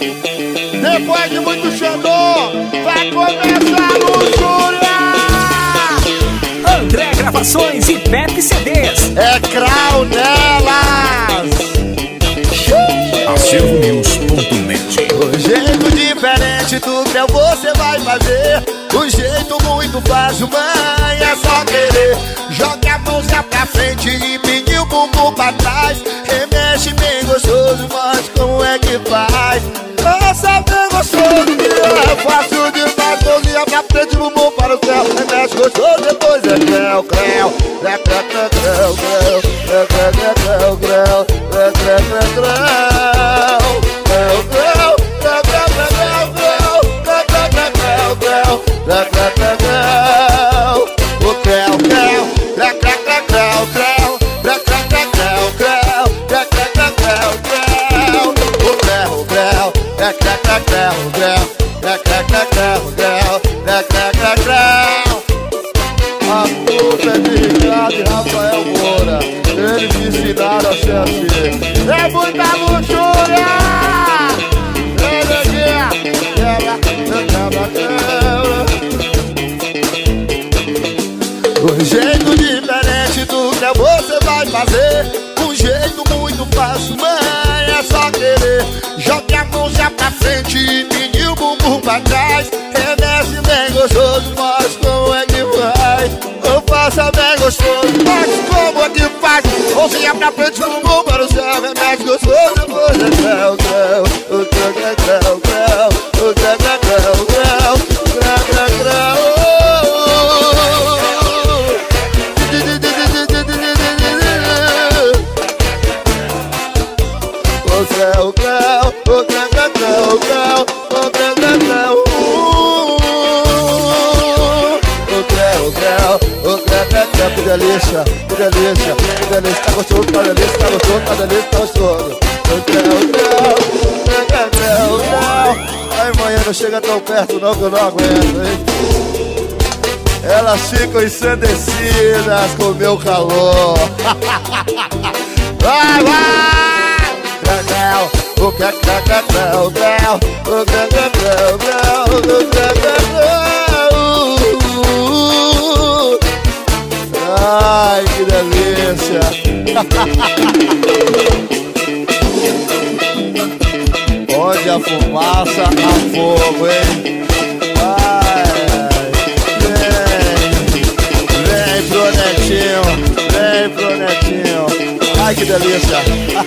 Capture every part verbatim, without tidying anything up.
Depois de muito xandô, vai começar a luxúria. André Gravações e Pepe C Ds. É crau nelas. acervo news ponto net. O jeito diferente do que você vai fazer. O jeito muito fácil, mãe, é só querer. Joga a mãozinha pra frente e pedir o bumbum pra trás. Remexe bem gostoso, mas como é que faz? Nossa, bem gostoso, que é fácil demais. Mãozinha pra frente, bumbum para o céu. Remexe gostoso, depois é creu, creu. Creu, creu, creu, creu, creu. Creu, creu, creu, creu, creu. Creu, creu, creu, creu. Creu, creu, creu, creu, creu, creu. Creu, creu, creu, creu, creu. Creu, creu, creu, creu. O creu, creu. Creu, creu, creu, creu, creu. Creu, creu, creu, creu, creu. Creu, creu, creu, creu, creu. O creu, o creu. Creu, creu, creu, creu, creu. Creu, creu, creu, creu, creu. Creu, creu, creu, creu. A culpa é de Ricardo e Rafael Moura. Eles me ensinaram a ser assim. É muita luxúria. Quebra, quebra, quebra, quebra. Um jeito diferente do que você vai fazer. Um jeito muito fácil, mãe, é só querer. Jogue a mãozinha pra frente e pedir o bumbum pra trás. Remexe bem gostoso, mas como é que faz? Eu faço bem gostoso, mas como é que faz? Mãozinha pra frente, bumbum para o céu. Remexe gostoso, depois é creu, creu. O creu, creu, creu, creu. O creu, creu, creu, creu. Creu, creu, creu. O creu, creu, o creu, creu, creu, creu, o creu, creu, creu, o creu, creu, o creu, creu, creu, que delícia, que delícia, que delícia, tá gostoso, tá delícia, tá gostoso, tá delícia, tá gostoso. O creu, creu, creu, creu, creu, creu. Ai, manhã não chega tão perto não que eu não aguento, hein? Elas ficam ensandecidas com o meu calor. Vai, vai! O que é que é que é o grau? O que é que é o grau? O que é que é ai, que delícia! Onde a fumaça, há fogo, hein? Ai, vem, vem pro netinho, vem pro netinho. Ai, que delícia!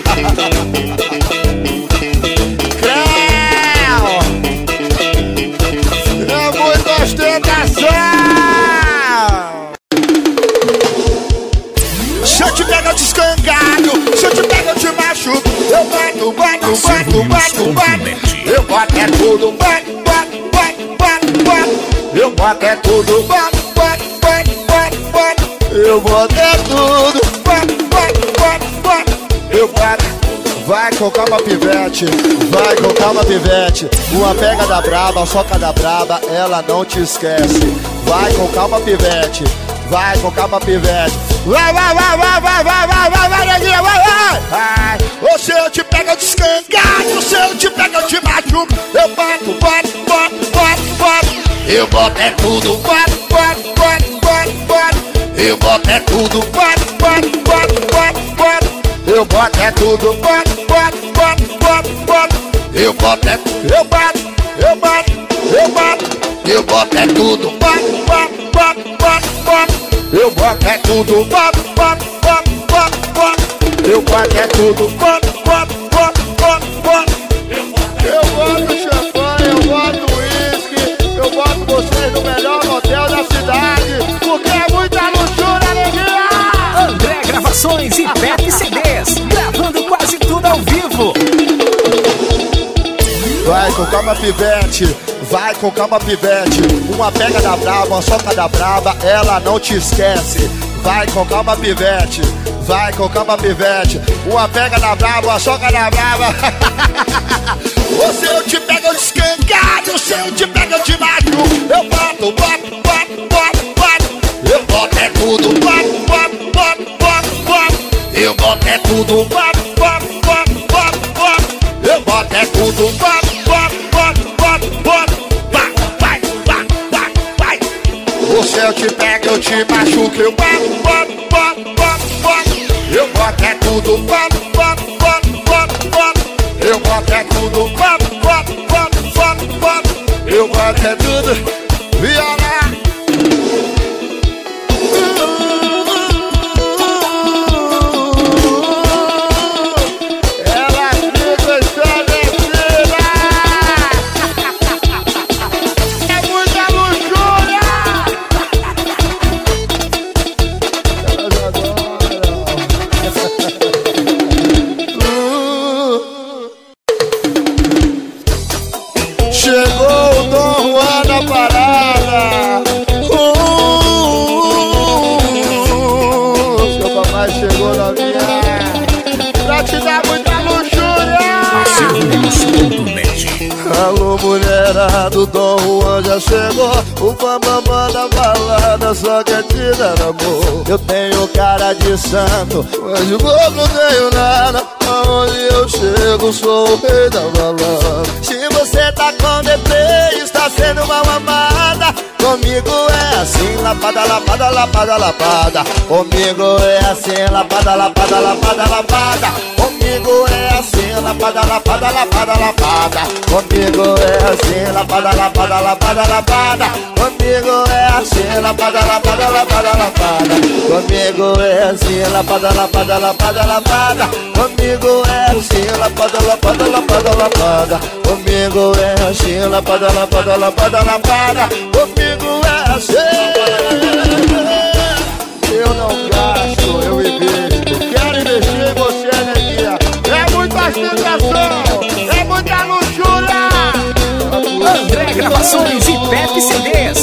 Se eu te pego, eu te escangalho. Se eu te pego, eu te machuco. Eu bato, bato, bato, bato, bato. Eu boto é tudo, bato, bato, bato, bato, bato. Eu boto é tudo, bato, bato, bato, bato, bato. Eu boto é tudo, bato, bato, bato, bato. Eu bato. Vai com calma, pivete, vai com calma, pivete. Uma pega da braba, soca da braba, ela não te esquece. Vai com calma, pivete, vai com calma, pivete. Vai, vai, vai, vai, vai, vai, vai, vai, vai, neguinha, vai, vai, vai. Ou se eu te pego, eu te escangalho. Se eu te pego, eu te machuco. Eu bato, bato, bato, bato, bato. Eu boto é tudo, bato, bato, bato, bato, bato. Eu boto é tudo, bato, bato, bato, bato, bato. Eu boto é tudo, bato, bato, bato, bato, bato. Eu boto é tudo, eu bato, eu bato, eu bato. Eu boto é tudo, bato, bato, bato, bato, bato. Eu boto é tudo, bato, bato, bato, bato, bato. Eu boto é tudo, bato, bato, bato, bato, bato. Eu boto champanhe, eu boto uísque. Eu boto vocês no melhor hotel da cidade. Porque é muita luxúria, alegria. André Gravações e Pepe C Ds, gravando quase tudo ao vivo. Vai com calma, pivete, vai com calma, pivete. Uma pega da braba, uma soca da braba, ela não te esquece. Vai com calma, pivete, vai com calma, pivete. Uma pega da braba, uma soca da braba. Ou se eu te pego, eu te escangalho. Se eu te pego, eu te machuco. Eu bato, bato, bato, bato, bato. Eu boto é tudo, bato, bato, bato, bato, bato. Eu boto é tudo, bato, bato, bato, bato, bato. Eu boto é tudo, bato, bato. eu te machuco, eu boto, boto, boto, boto, boto. Eu boto é tudo, boto, boto, boto, boto, boto. Eu boto é tudo, boto, boto, boto, boto, boto. Eu boto é tudo, viola. Ela fica estremecida. É muita luxúria. Elas adoram. Chegou o Dom Juan da parada. uh, Seu papai chegou na minha pra te dar muita luxúria. Acervos ponto net. Alô, mulherada, o Dom Juan já chegou. O bambambam da balada só quer te dar amor. Eu tenho cara de santo, mas de bobo não tenho nada. Aonde eu chego sou o rei da balada. Se você tá com deprê, está sendo mal amada. Comigo é assim, lapada, lapada, lapada, lapada. Comigo é assim, lapada, lapada, lapada, lapada. Comigo é assim, lapada, lapada, lapada, lapada. Comigo é assim, lapada, lapada, lapada, lapada. Comigo é assim, lapada, lapada, lapada, lapada. Comigo é assim, lapada, lapada, lapada, lapada. Comigo é assim, lapada, lapada, lapada, lapada. Comigo é assim, lapada, lapada, lapada, lapada. Comigo é assim. Eu não gasto, eu invisto. Quero investir em você, energia. É muita ostentação, é muita luxúria. André Gravações e Pepe C Ds.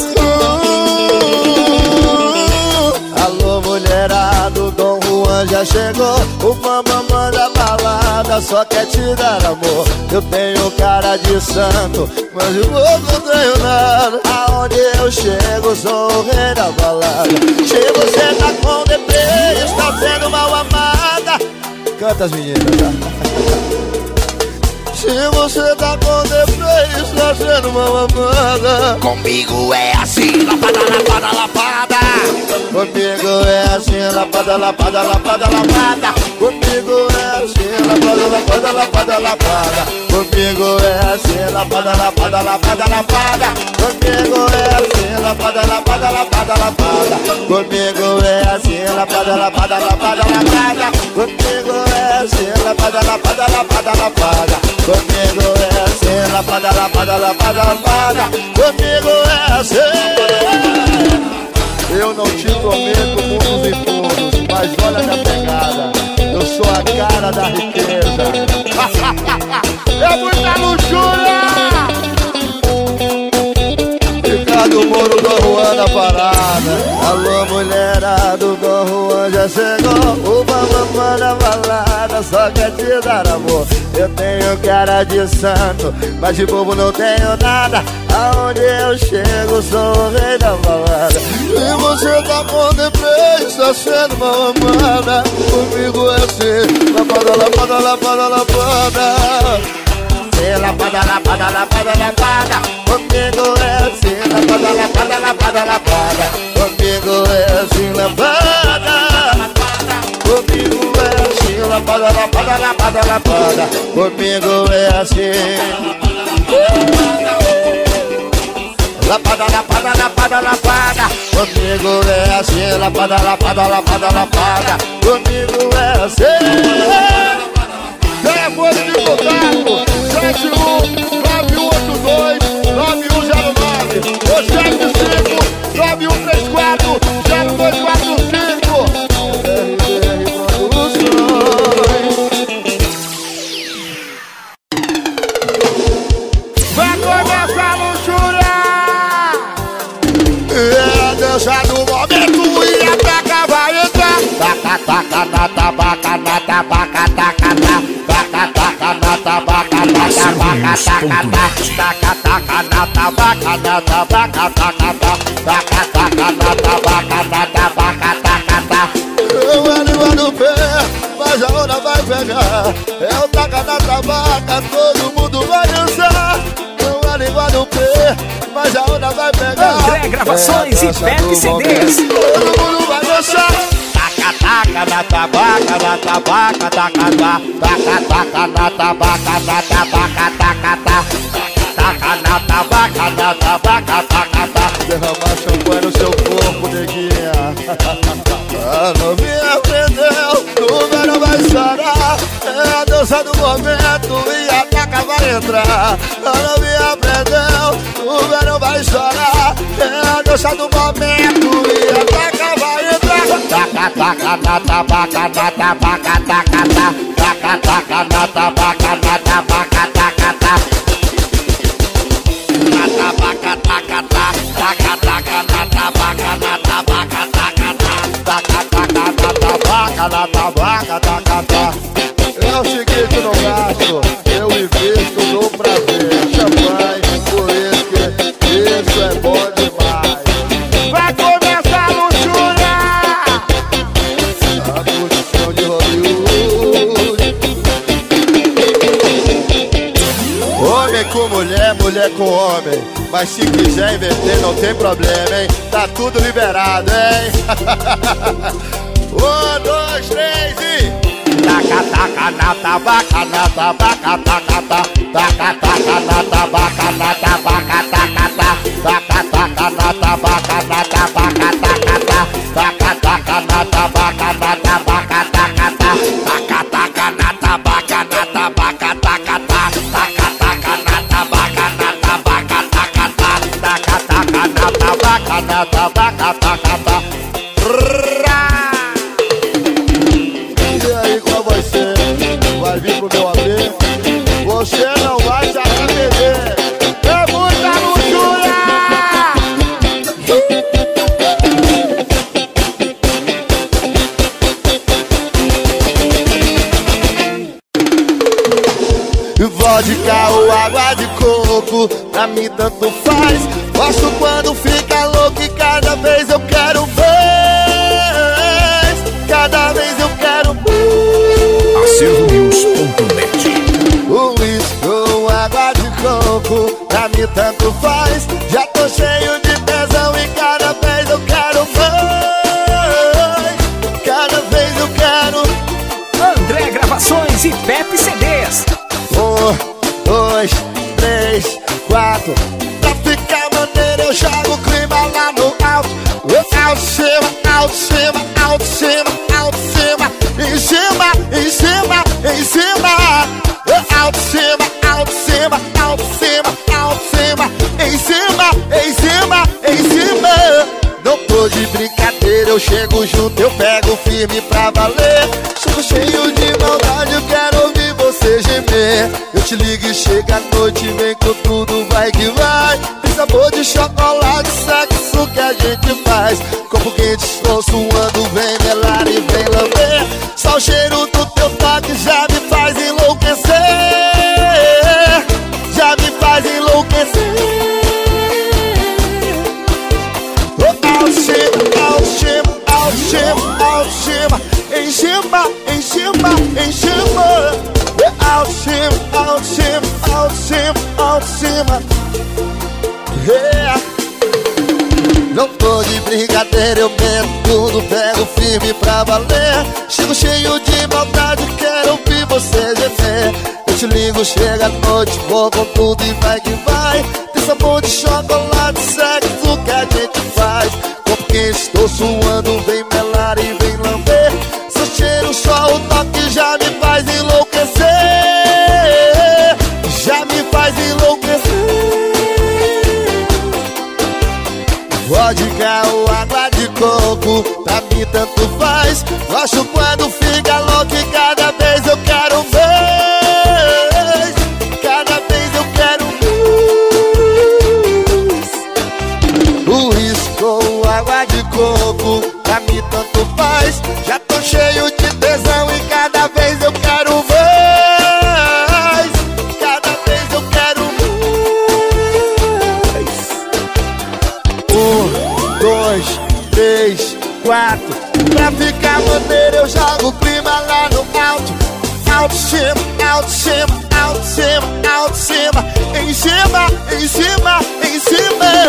Alô, mulherada, o Dom Juan já chegou. O bambambam da balada só quer te dar amor. Eu tenho cara de santo, mas de bobo não tenho nada. Aonde eu chego sou o rei da balada. Se você tá com deprê, está sendo mal amada. Canta as meninas, tá? Se você tá com deprê, está sendo mal amada. Comigo é assim, lapada, lapada, lapada. Comigo é assim, lapada, lapada, lapada, lapada. Comigo é assim, lapada, lapada, lapada, lapada. Comigo é assim, lapada, lapada, lapada, lapada. Comigo é assim, lapada, lapada, lapada, lapada. Comigo é assim, lapada, lapada, lapada, lapada. Comigo é assim, lapada, lapada, lapada, lapada. Comigo é assim, lapada, lapada, lapada, lapada. Comigo é assim. Eu não te prometo mundos e fundos, mas olha a minha pegada. Eu sou a cara da riqueza. É muita luxúria. Ricardo Moro, Dom Juan da parada. Alô, mulherada, o Dom Juan já chegou. O bambambam da balada só quer te dar amor. Eu tenho cara de santo, mas de bobo não tenho nada. Aonde eu chego sou o rei da balada. E você tá com deprê, está sendo mal amada. Comigo é assim, lapada, lapada, lapada, lapada. Sim, lapada, lapada, lapada, lapada. Comigo é assim, lapada, lapada, lapada, lapada. Comigo é assim, lapada. Comigo é assim, lapada, lapada, lapada, lapada. Comigo é assim. Lapada, lapada, lapada, lapada. Comigo é assim, lapada, lapada, lapada, lapada. Comigo é assim. Telefone de contato sete um nove um oito dois nove um zero nove ou sete cinco nove um três quatro zero dois quatro cinco. R B R Produções. Vai começar a luxúria. É a dança do momento e a taca vai entrar. Taca, taca, na tabaca, na tabaca, taca, na taca, taca, na tabaca, na tabaca, taca, taca, taca, na tabaca, na tabaca, taca, taca, taca, na tabaca, na tabaca, taca, taca. Eu animo no pé, mas a onda vai pegar. É o taca na tabaca, todo mundo vai dançar. Eu animo no pé, mas depois a outra vai pegar. André Gravações e Pepe C Ds. Todo mundo vai dançar. Taca, taca na tabaca, na tabaca, taca, taca, taca, taca na tabaca, na tabaca, taca, taca, taca na tabaca, na tabaca, taca, taca. Derramar champanhe no seu corpo, neguinha. A novinha aprendeu, o verão vai chorar. É a dança do momento e a taca vai entrar. A novinha aprendeu, o verão vai chorar. É a dança do momento e a taca vai entrar. Taca, taca na tabaca, na tabaca, taca, taca. Taca, taca na tabaca, na tabaca, taca, taca. Na tabaca, taca, taca. Taca, taca na tabaca, na tabaca, taca, taca. Taca, taca na tabaca, na tabaca, taca, taca. É o seguinte, não gasto, eu invisto no prazer. Champanhe, por isso que isso é bom demais. Vai começar a luxúria! A produção de Hollywood. Homem com mulher, mulher com homem. Mas se quiser inverter não tem problema, hein? Tá tudo liberado, hein? Um, dois, três e... Taca, taca na tabaca, na tabaca, taca, taca. Taca, taca na tabaca, na tabaca, taca, taca. Taca, taca na tabaca, na tabaca, taca, taca. Taca, taca na tabaca, na tabaca, taca, taca. Taca, taca na tabaca, na tabaca, taca, taca. Taca, taca na tabaca, na tabaca, taca, taca. Taca, taca na tabaca, na tabaca, taca, taca. Vai vir pro meu A B, você não vai se arrepender. É muita luxúria! Vodka ou água de coco, pra mim tanto faz. Gosto quando fica louco e cada vez eu quero mais. Cada vez eu quero mais. Acervo News ponto net. O uísque ou água de coco, pra mim tanto faz. Já tô cheio de tesão e cada vez eu quero mais. Cada vez eu quero. André Gravações e Pepe C Ds. Um, dois, três, quatro. Pra ficar maneiro eu jogo o clima lá no alto. Alto, cima, alto, cima, alto, cima, alto, cima. Em cima, em cima, em cima. Alto, cima, alto, cima, alto, cima, alto, cima. Em cima, em cima, em cima. Não tô de brincadeira, eu chego junto, eu pego firme pra valer. Sou cheio de maldade, eu quero ouvir você gemer. Eu te ligo e chega a noite, vem com tudo, vai que vai. Tem sabor de chocolate, sexo que a gente faz. Corpo quente, estou suando, vem melar e vem lamber. Só o cheiro do teu toque já me faz enlouquecer. Já me faz enlouquecer. Alcima, alcima, alcima, em cima, em cima, em cima. Alcima, alcima, alcima, alcima. Yeah. Não tô de brincadeira, eu meto tudo, pego firme pra valer. Chego cheio de maldade, quero ouvir você gemer. Eu te ligo, chega a noite, vou com tudo e vai que vai. Tem sabor de chocolate, sexo que a gente faz. Porque estou suando, vem melar e vem lamber. Seu cheiro, só o toque já me faz enlouquecer. Já me faz enlouquecer. Vodka ou água de coco, pra mim tanto faz. Gosto quando fica louco e cada vez eu quero mais. Cada vez eu quero mais. Uísque ou água de coco, pra mim tanto faz. Já tô cheio de tesão e cada vez eu quero mais. Cada vez eu quero mais. Um, dois, três, quatro. Pra ficar maneiro eu jogo o clima lá no alto. Alto, cima, alto, cima, alto, cima, alto, cima. Em cima, em cima, em cima.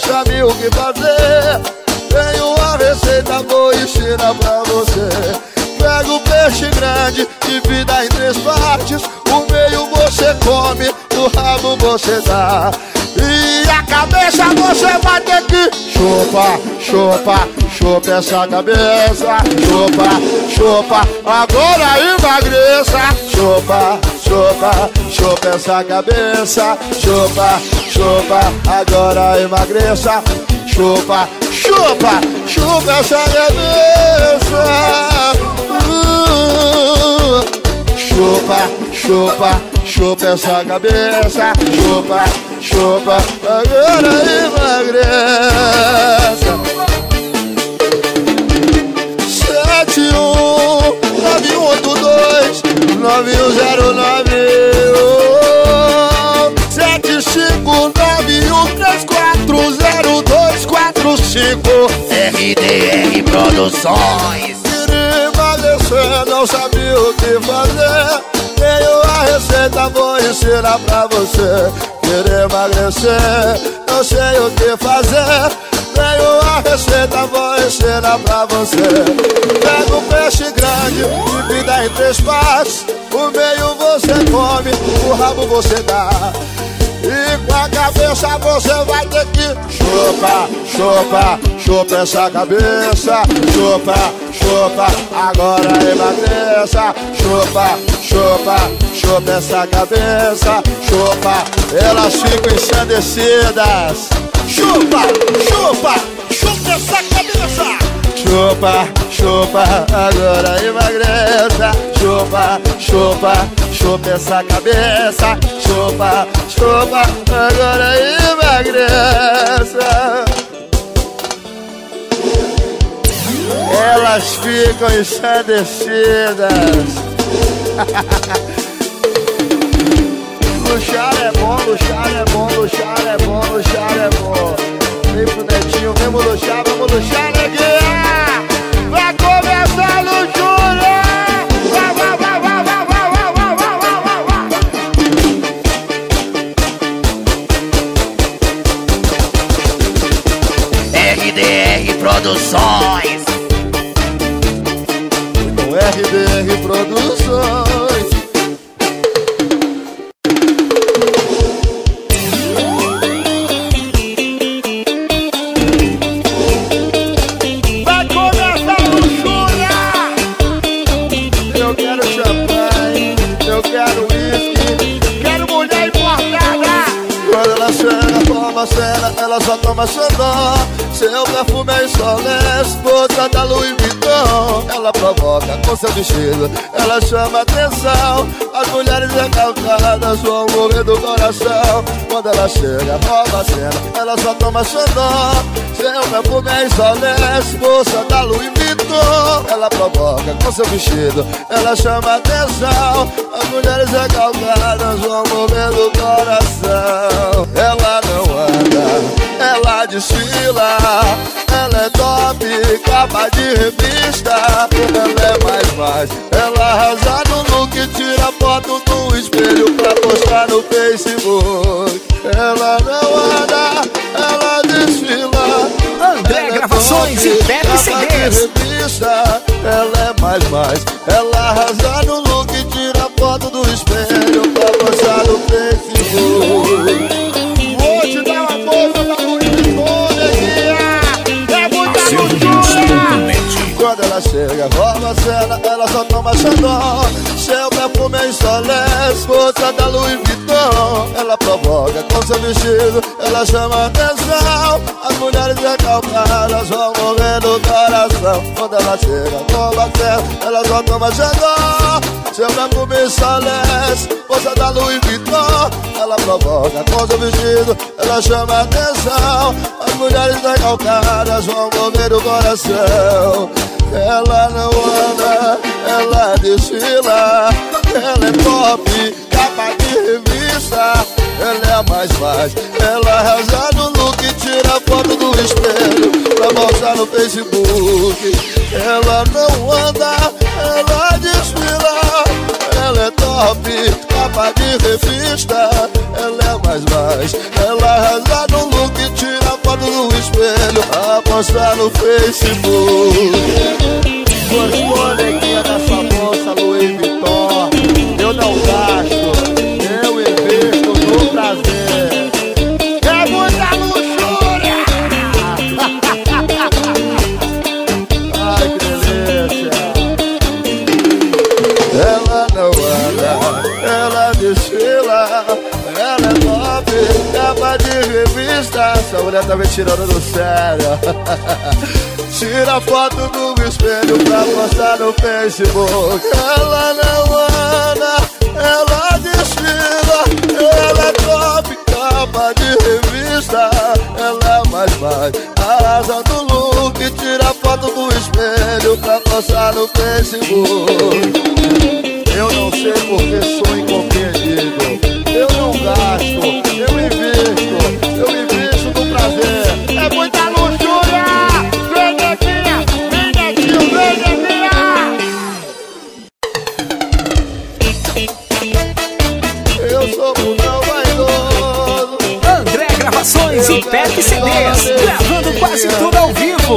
sabe o que fazer. Tenho a receita, vou ensinar pra você. Pega o peixe grande, divida em três partes. O meio você come, o rabo você dá. E a cabeça você vai ter que chupa, chupa, chupa essa cabeça. Chupa, chupa, agora emagreça. Chupa, chupa, chupa essa cabeça. Chupa, chupa, agora emagreça. Chupa, chupa, chupa essa cabeça. uh, Chupa, chupa, chupa essa cabeça. Chupa, chupa, agora emagreça. Sete um nove um oito dois nove um zero nove sete cinco nove um três quatro zero dois quatro cinco. R D R Produções. Queria emagrecer, não sabia o que fazer. Tenho a receita, vou ensinar pra você. Queria emagrecer, não sei o que fazer. Tenho a receita, vou ensinar pra você. Pega um peixe grande, divida em três partes. O meio você come, o rabo você dá. E com a cabeça você vai ter que chupa, chupa, chupa essa cabeça. Chupa, chupa, agora emagreça. Chupa, chupa, chupa essa cabeça. Chupa, elas ficam ensandecidas. Chupa, chupa, chupa essa cabeça. Chupa, chupa, agora emagreça. Chupa, chupa, chupa essa cabeça. Chupa, chupa, agora emagreça. Elas ficam ensandecidas. Luxar é bom, luxar é bom, luxar é bom, luxar é bom. Vem pro Netinho, vamos luxar, vamos luxar, neguinha. Vai começar a luxúria. Vai, vai, vai, vai, vai, vai, vai, vai, vai, R D R Produções. com R D R Produções. Vai começar a luxúria. Eu quero champanhe, eu quero whisky, quero mulher importada. Quando ela chega, toma cena, ela só toma xandó. Seu perfume é insolente, bolsa da Louis Vuitton. Ela provoca com seu vestido, ela chama atenção. As mulheres recalcadas vão morrer do coração. Quando ela chega, rouba a cena, ela só toma xandó. Seu perfume é insolente, bolsa da Louis Vuitton. Ela provoca com seu vestido, ela chama atenção. As mulheres recalcadas vão morrer do coração. Ela não anda, ela desfila. Ela é top, capa de revista. Ela é mais mais, ela arrasa no look. Tira foto no espelho pra postar no Facebook. Ela não anda, ela desfila. André Gravações e Pepe C Ds. Ela é mais mais, ela arrasa no look. Tira foto do espelho pra postar no Facebook. Vou te dar uma bolsa da Louis Vuitton, neguinha. É muita luxúria. Quando ela chega, rouba a cena, ela só toma xandó. Seu perfume é insolente, bolsa da Louis Vuitton. Ela provoca com seu vestido, ela chama atenção. As mulheres recalcadas vão morrer do coração. Quando ela chega, rouba a cena, ela só toma xandó. Seu perfume é insolente, bolsa da Louis Vuitton. Ela provoca com seu vestido, ela chama atenção. As mulheres recalcadas vão morrer do coração. Ela não anda, ela desfila. Ela é top, capa de revista. Ela é a mais mais, ela arrasa no look. Tira foto do espelho pra mostrar no Facebook. Ela não anda, ela desfila. Ela é top, capa de revista. Ela é a mais mais, ela arrasa no look. Tira foto do do espelho pra postar no Facebook. Gostou, neguinha, dessa bolsa Louis Vuitton? Eu não gasto, eu invisto no prazer. É muita luxúria! Ai, que delícia! Ela não anda, ela desfila, ela é top, capa de revista. Essa mulher tá me tirando do sério. Tira foto do espelho pra postar no Facebook. Ela não anda, ela desfila, ela é top, capa de revista. Ela é mais mais, arrasando o look. Tira foto do espelho pra postar no Facebook. Eu não sei porque sou incompreendido. Eu não gasto, eu invisto, eu invisto no prazer. É muita luxúria! Vem neguinha, vem neguinho, vem neguinha! Eu sou um não vaidoso. André Gravações e Pepe C Ds, gravando quase tudo ao vivo.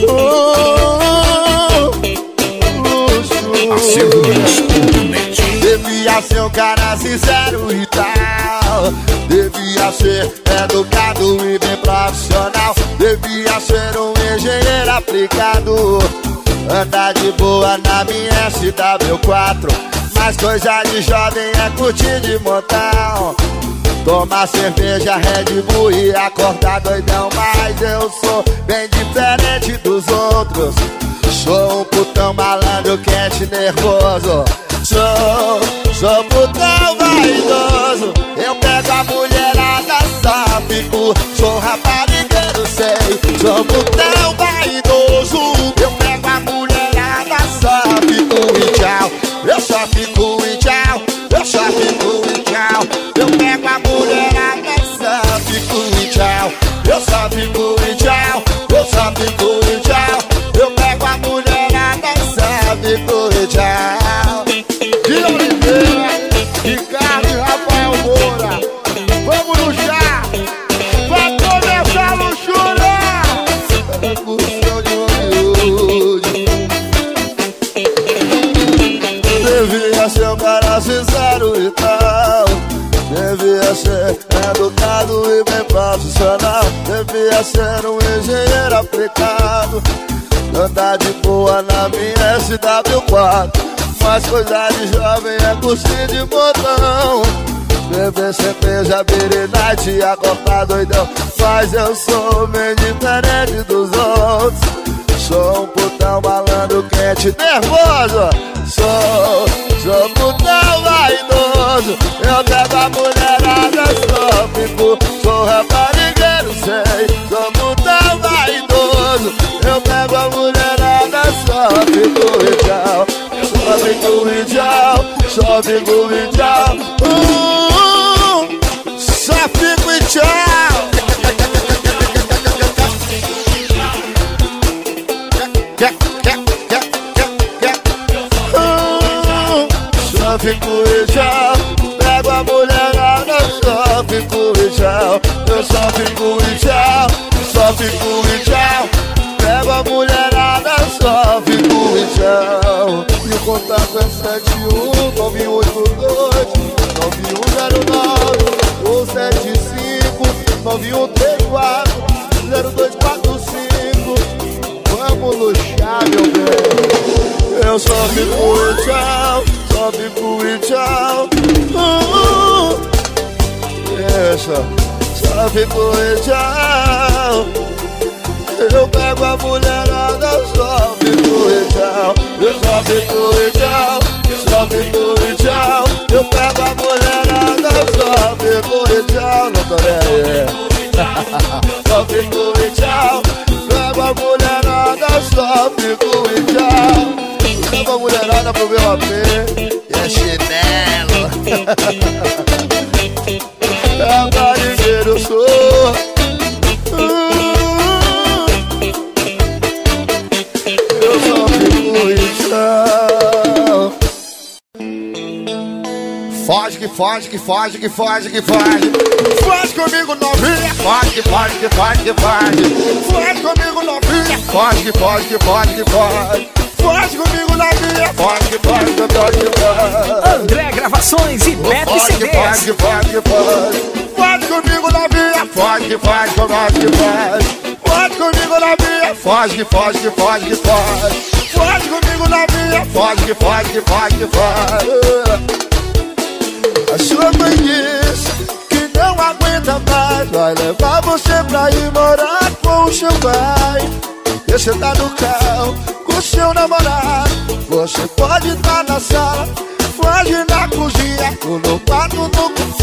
Devia ser um cara sincero e tal. Devia ser educado e bem profissional. Devia ser um engenheiro aplicado. Andar de boa na minha S W quatro. Mas coisa de jovem é curtir de montão. Tomar cerveja, Red Bull e acordar doidão. Mas eu sou bem diferente dos outros. Sou um putão malandro, quente, nervoso. Sou, sou putão vaidoso. Eu pego a mulherada, só fico. Sou raparigueiro, sei. Sou putão vaidoso. Eu pego a mulherada, só fico e tchau. Eu só fico e tchau. Eu só fico e tchau. Eu pego a mulherada, só fico e tchau. Eu só fico e tchau. Eu só fico e tchau. Eu pego a mulherada, só fico e tchau. De Oliveira, Ricardo e Rafael Moura. Vamos no chá. Vai começar a luxúria. Excursão de Hollywood. Devia ser um cara sincero e tal. Devia ser educado e bem profissional. Devia ser um engenheiro aplicado. Andar de boa na minha S W quatro. Mas coisa de jovem é curtir de botão. Beber cerveja, beer night e acordar doidão. Mas eu sou bem diferente dos outros. Sou um putão malandro, quente, nervoso. Sou, sou putão vaidoso. Eu pego a mulherada, só fico. Sou raparigueiro, sei. Sou putão vaidoso. Eu pego a mulherada, só fico e tchau. Só fico e tchau. Só fico e tchau. uh, Só fico e tchau. Só fico e tchau. Pego a mulherada, só fico e tchau. Eu só fico e tchau. Só fico e tchau. Pego a mulherada, só fico e tchau. E o contato é sete um nove oito dois nove um zero nove ou sete cinco nove um três quatro zero dois quatro cinco. Vamos luxar, meu bem. Eu só fico e tchau. Só fico e tchau. uh, Deixa. Só fico e tchau. Eu pego a mulherada, só fico e tchau. Eu só fico e tchau. Só fico e tchau. Eu pego a mulherada, só fico e tchau. Não tô nem aí. Só fico e tchau. Pego a mulherada, só fico e tchau. Leva a mulherada pro meu A P. E é chinelo. É marinheiro, eu sou. Eu só fico e tchau. Foge que foge, que foge, que foge, que foge. Faz comigo novinha, pode, pode, pode, pode. Faz comigo novinha, pode, pode, pode, pode. Faz comigo novinha, pode, pode, pode, pode. André Gravações e Pepe C Ds. Pode, pode, pode. Faz comigo novinha, pode, pode, pode, pode. Faz comigo novinha, pode, pode, pode, pode. Faz comigo novinha, pode, pode, pode, pode. A sua mãe disse que não aguenta mais, vai levar você pra ir morar com o seu pai. Porque você tá no carro com o seu namorado. Você pode estar na sala, pode ir na cozinha, ou no quarto, no,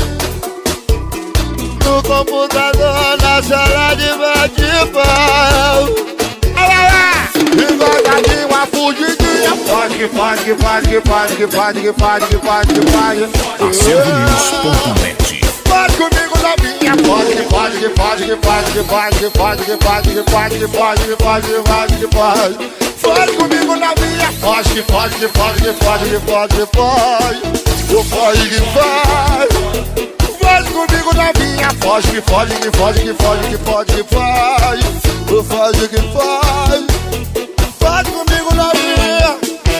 no computador, na sala de bate-pau. Devagarinho, uma fugidinha. Pode, pode, pode, pode, pode, pode, pode, pode. Acervo News ponto net. Pode comigo novinha. Pode, pode, pode, pode, pode, pode, pode, pode, pode, pode, pode, pode. Pode comigo novinha. Pode, pode, pode, pode, pode, pode. O pode que faz. Pode comigo novinha. Pode que pode, que pode, que pode, que pode, que faz. O pode que faz. Pode comigo novinha.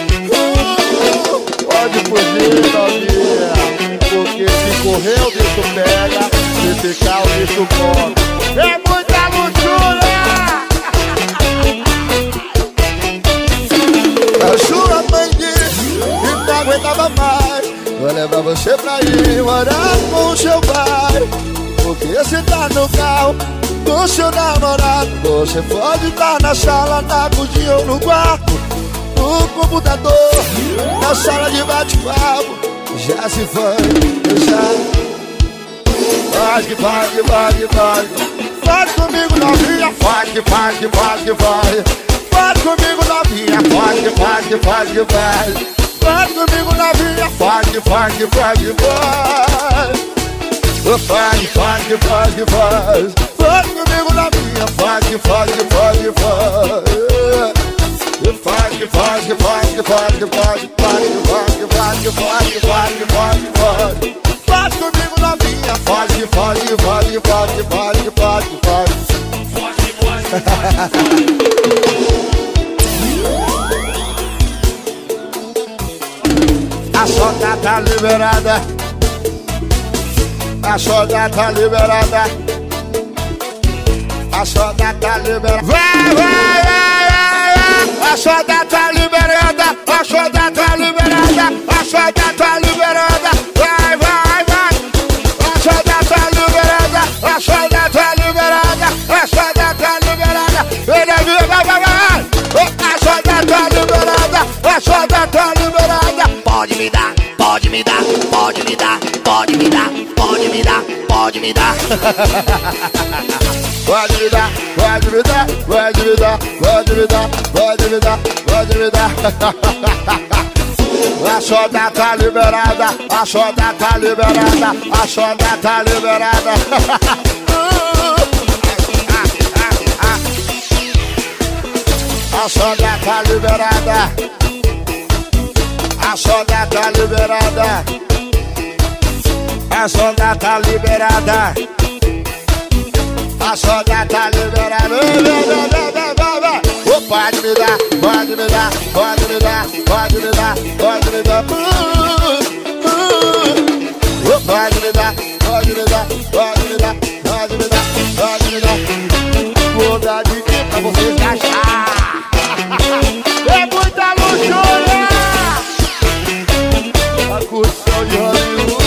Pode fugir novinha. Porque se correr o bicho pega, se ficar o bicho come. É muita luxúria. A sua mãe disse que não aguentava mais, vou levar você pra ir morar com o seu pai. Porque você tá no carro com seu namorado. Você pode estar na sala, na cozinha ou no quarto, no computador, na sala de bate-papo. Já se foi, já. Faz que faz, que faz, que faz. Faz comigo novinha. Faz que faz, que faz, que faz. Faz comigo novinha. Faz que faz, que faz, que faz. Faz comigo novinha. Faz que faz, que faz, que faz. Faz, faz, que faz, que faz. Faz comigo novinha. Faz que faz, que faz, que faz. Faz que faz, que faz, que faz, que faz, que faz, que faz, que faz, que faz, que faz, que faz, que faz. Faz comigo novinha. Faz que faz, que faz, que faz, que faz, que faz, que faz. A soda tá liberada. A soda tá liberada. A soda tá liberada. Vai, vai, vai, vai, vai. A soda tá liberada. A soda tá liberada. A soda tá liberada. Vai, vai, vai. A soda tá liberada. A soda tá liberada. A soda tá liberada. Vai, vai, vai, vai. A soda tá liberada. A soda tá liberada. Pode me dar, pode me dar, pode me dar, pode me dar, pode me dar, pode me dar. Pode me dar, pode me dar, pode me dar, pode me dar, pode me dar, pode me dar. A soda tá liberada, a soda tá liberada, a soda tá liberada. A soda tá liberada. A soda tá liberada. A soda tá liberada. A soda tá liberada. Oh, pode me dar, pode me dar, pode me dar, pode me dar, pode me dar. Oh, pode me dar, pode me dar, pode me dar, pode me dar, pode me dar. Vou dar de quê pra vocês achar? É muita luxúria. A curtição de Hollywood.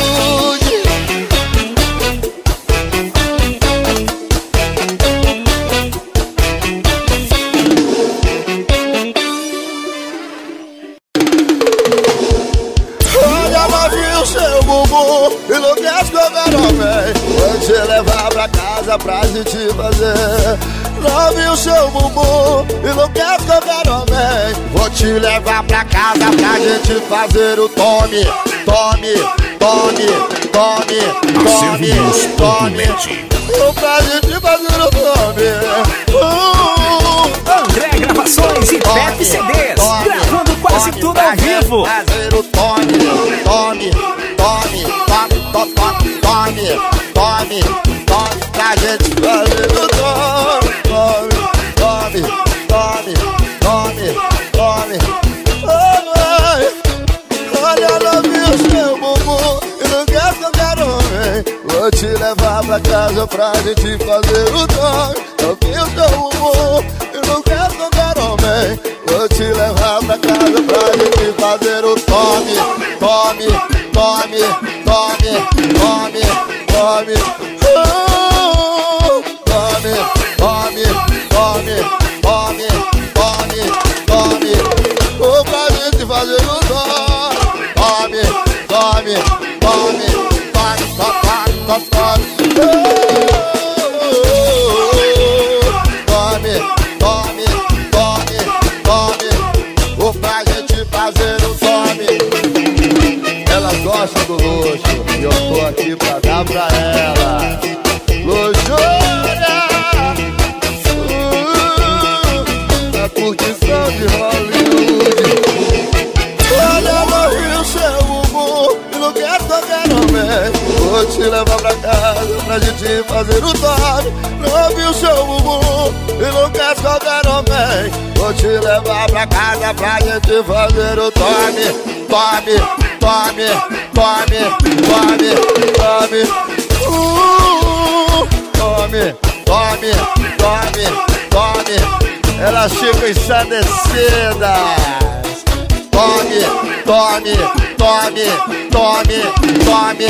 Olha, novinho, o seu bumbum enlouquece com o bem. Vou te levar pra casa pra gente fazer. Novinho, o seu bumbum enlouquece com o bem. Vou te levar pra casa pra gente fazer o tome. Tome, tome, tome, tome, tome. Pra gente fazer o tome. uh, André Gravações e Pepe C Ds. Gravando quase tudo ao vivo. Fazer o tome, tome, tome, tome, tome, tome, tome. pra casa pra gente fazer o toque. Eu vi o teu humor e não quero tocar homem. Vou te levar pra casa pra gente fazer o toque. Tome, tome, tome, tome, tome. Oh, tome, tome, tome, tome, tome, tome. Vou pra gente fazer o toque. Tome, tome, tome, tome, tome, tome, tome. Tome, tome, tome, tome. Vou pra gente fazer um some. Elas gostam do luxo e eu tô aqui pra dar pra ela. Luxúria, uh, a curtição de Hollywood. Olha no Rio, seu humor e não quer tocar homem. Vou te levar pra casa pra gente fazer o toque. Não viu seu humor e não quer tocar homem. Vou te levar pra casa pra gente fazer o toque. Tome, tome, tome, tome, tome. Uh, tome, tome, tome, tome. Elas ficam ensandecidas. Tome, tome, tome, tome, tome.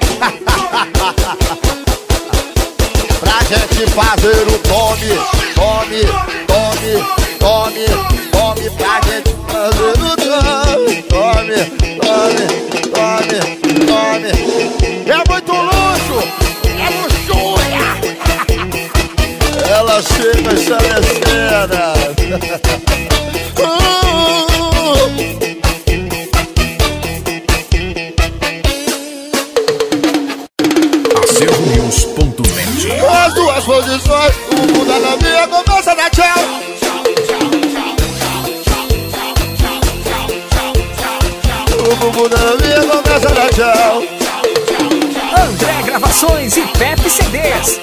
Pra gente fazer o tome, tome, tome, tome, tome. Pra gente fazer o tome, tome, tome, tome, tome. É muito luxo, é luxúria. Ela chega estalecida. Acervo News ponto net. As duas posições, o bumbum da novinha começa a dar tchau. O bumbum da novinha começa a dar tchau. André Gravações e Pepe C Ds.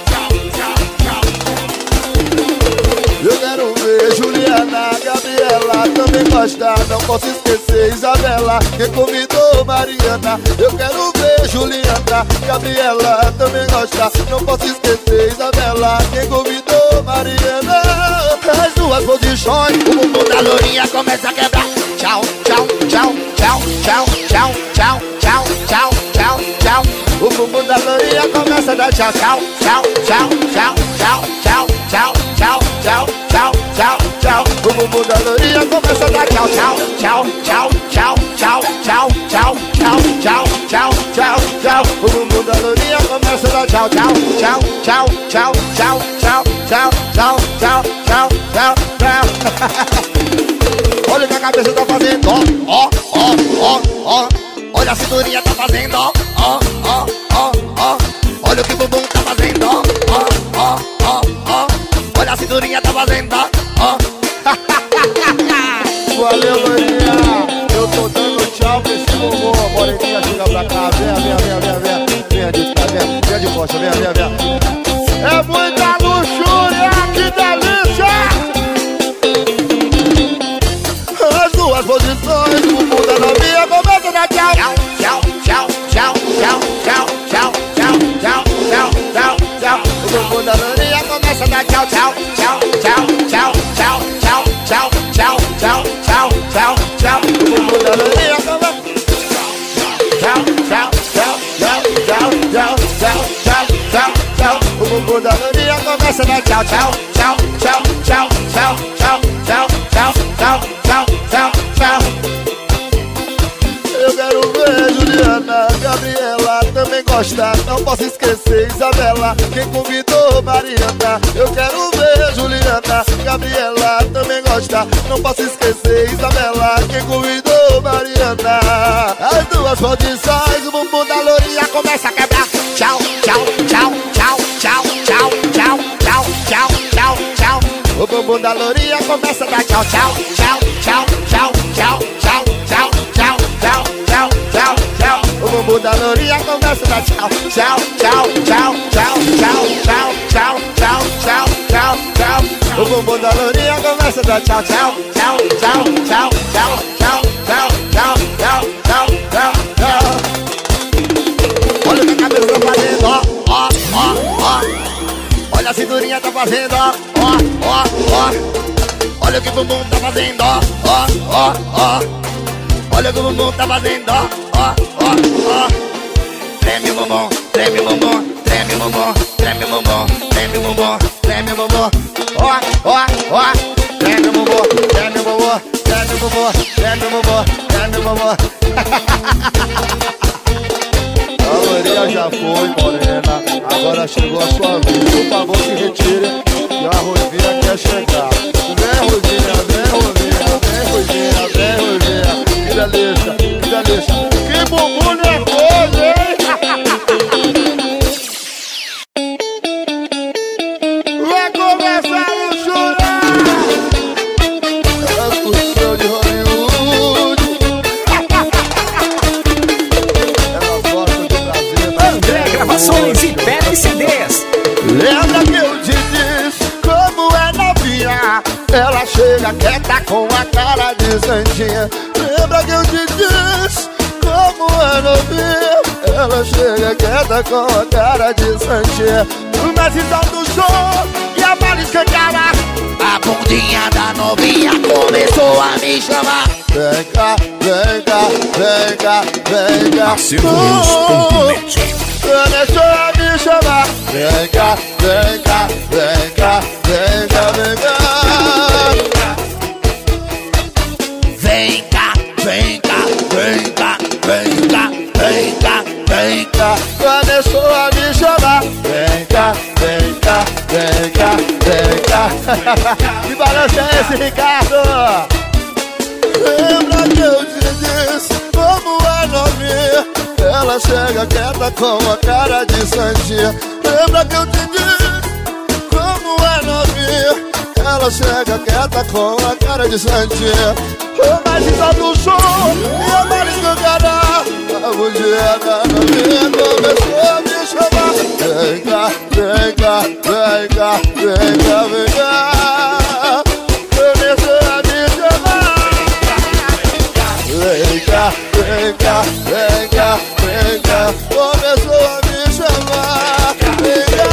Eu quero ver Juliana, Gabriela também gosta. Não posso esquecer Isabela, quem convidou Mariana. Eu quero ver Juliana, Gabriela também gosta. Não posso esquecer Isabela, quem convidou Mariana. As duas posições, O bumbum da lourinha começa a quebrar. Tchau, tchau, tchau, tchau, tchau, tchau, tchau, tchau, tchau, tchau, tchau. o bumbum da loirinha começa a dar tchau, tchau. Tchau, tchau, tchau, tchau, tchau, tchau, tchau, tchau, tchau, tchau, tchau. O bumbum da loirinha começa a dar tchau, Tchau, tchau. tchau, tchau, tchau, tchau, tchau, tchau, tchau, tchau, tchau, tchau. O bumbum da loirinha começa a dar tchau, tchau. Tchau, tchau, tchau, tchau, tchau, tchau, tchau, tchau, tchau, tchau, tchau. Olha o que a cabeça tá fazendo, ó, ó, ó, ó. Olha a cinturinha tá fazendo, ó, ó, ó, ó, ó. Olha o que o bumbum tá fazendo, ó, ó, ó, ó. Olha a cinturinha tá fazendo, ó, ó. Valeu, loirinha. Eu tô dando tchau pra esse bumbum. Moreninha, chega pra cá. Venha, venha, venha, venha, venha. Venha de cá, venha. Venha de costa, venha, venha, venha. É muita luxúria, que delícia! As duas posições, o bumbum da novinha começa a dar tchau. Tchau, tchau, tchau, tchau, tchau, tchau, tchau, tchau, tchau, tchau, tchau. O bumbum da loirinha começa a dar tchau, tchau. Tchau, tchau, tchau, tchau, tchau, tchau, tchau, tchau, tchau, tchau, tchau. O bumbum da loirinha começa. Tchau, tchau, tchau, tchau, tchau, tchau, tchau, tchau, tchau. O bumbum da loirinha começa a dar tchau, Tchau, tchau, tchau, tchau, tchau, tchau, tchau, tchau, tchau, tchau, tchau, tchau. Eu quero ver Juliana, Gabriela também gosta. Não posso esquecer Isabela, quem convidou Mariana. Eu quero ver Juliana, Gabriela também gosta. Não posso esquecer Isabela, quem convidou Mariana. As duas posições, o bumbum da lourinha começa a quebrar. Tchau, tchau, tchau, tchau, tchau, tchau, tchau, tchau, tchau, tchau, tchau. O bumbum da lourinha começa a dar tchau, Tchau, tchau, tchau, tchau, tchau, tchau, tchau, tchau, tchau, tchau, tchau, tchau. o bumbum da lourinha começa a dar tchau. Tchau, tchau, tchau, tchau, tchau, tchau, tchau, tchau, tchau, tchau. O bumbum da lourinha começa a dar tchau, tchau. Tchau, tchau, tchau, tchau, tchau, tchau, tchau, tchau, tchau, tchau, tchau. Olha o que a cabeça tá fazendo, ó, ó, ó. Olha a cinturinha tá fazendo, ó, ó, ó, ó. Olha o que o bumbum tá fazendo, ó, ó, ó, ó. Olha o que o bumbum tá fazendo, ó, ó, ó, ó. Treme o bumbum, treme o bumbum, treme o bumbum, treme o bumbum, treme o bumbum, treme o bumbum. Ó, ó, ó. Treme o bumbum, treme o bumbum, treme o bumbum, treme o bumbum, treme o bumbum. A loirinha já foi, morena, agora chegou a sua vez. Por favor, se retire, que a Rosinha quer chegar. Vem, Rosinha, vem, Rosinha, vem, Rosinha, vem, Rosinha. Que delícia, que delícia. Que bumbum nervoso, hein? Vai começar o chorar. É o céu de Hollywood. Ela gosta de prazer. André Gravações e Pepe C Ds. Lembra que eu te disse como é novinha? Ela chega quieta com a cara de santinha. Lembra que eu te disse como é novinha? Ela chega quieta com a cara de santinha. Mas então do show e a mala escancara. A bundinha da novinha começou a me chamar. Vem cá, vem cá, vem cá, vem cá. Começou a me chamar. Vem cá, vem cá, vem cá, vem cá, vem cá. Vem cá, vem cá, vem cá, vem cá, vem cá, vem cá. Começou a me chamar. Vem cá, vem cá, vem cá, vem cá. Que balança é esse, Ricardo? Lembra que eu te disse como é novinha? Ela chega quieta com a cara de santinha. Lembra que eu te disse como é novinha? Ela chega quieta com a cara de santinha. Mas está no show e a Marinha Gará. A mulher da novinha começou a me chamar. Vem cá, vem cá, vem cá, vem cá, vem cá. Começou a me chamar. Vem cá, vem cá, vem cá, vem cá. Começou a me chamar. Vem cá.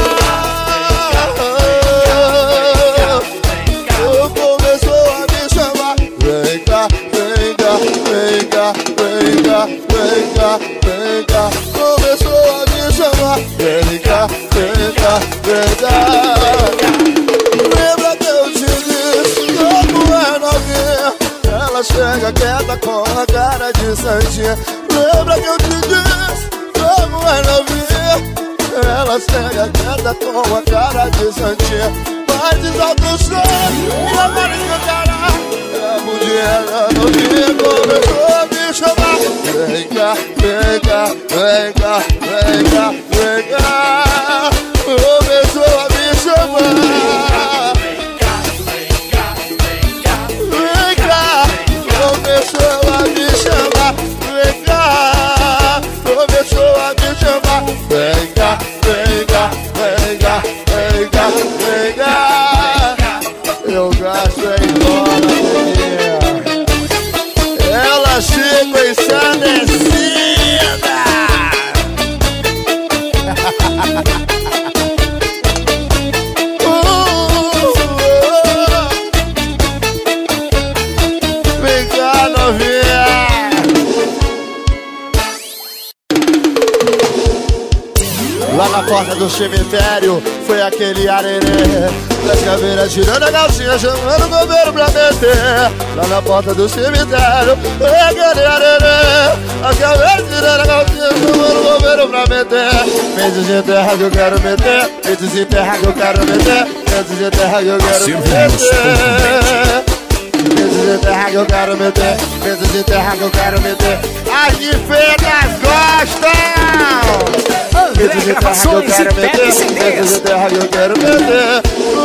Começou a me chamar. Vem cá, vem cá, vem cá, vem cá, vem cá, vem cá. Começou a me chamar. Vem cá, vem cá, vem cá. Lembra que eu te disse como é novinha? Ela chega quieta com a cara de santinha. Lembra que eu te disse como é novinha? Ela chega quieta com a cara de santinha. Mas desalta o som e a Marinha Gará. A mulher da novinha começou a me chamar. Vem cá, vem cá, vem cá, vem cá, vem cá. Começou a me chamar. Vem cá, vem cá, vem cá, vem cá. Começou a me chamar. Vem cá. Começou a me chamar. Vem cá, vem cá, vem cá, vem cá, vem cá. Eu gasto em dólar, menina. Ela chega ensandecida. uh, uh, uh. Vem cá, novinha. Lá na porta do cemitério foi aquele arerê. Das caveiras tirando a calcinha, chamando o governo pra meter. Lá na porta do cemitério foi aquele arerê. As caveiras tirando a calcinha, chamando o governo pra meter. Meses de terra que eu quero meter. Meses de terra que eu quero meter. Meses de terra que eu quero meter. Meses de terra que eu quero meter. Meses de terra que eu quero meter. As de feitas gostam. André Gravações e Pepe C Ds. De terra que eu quero meter.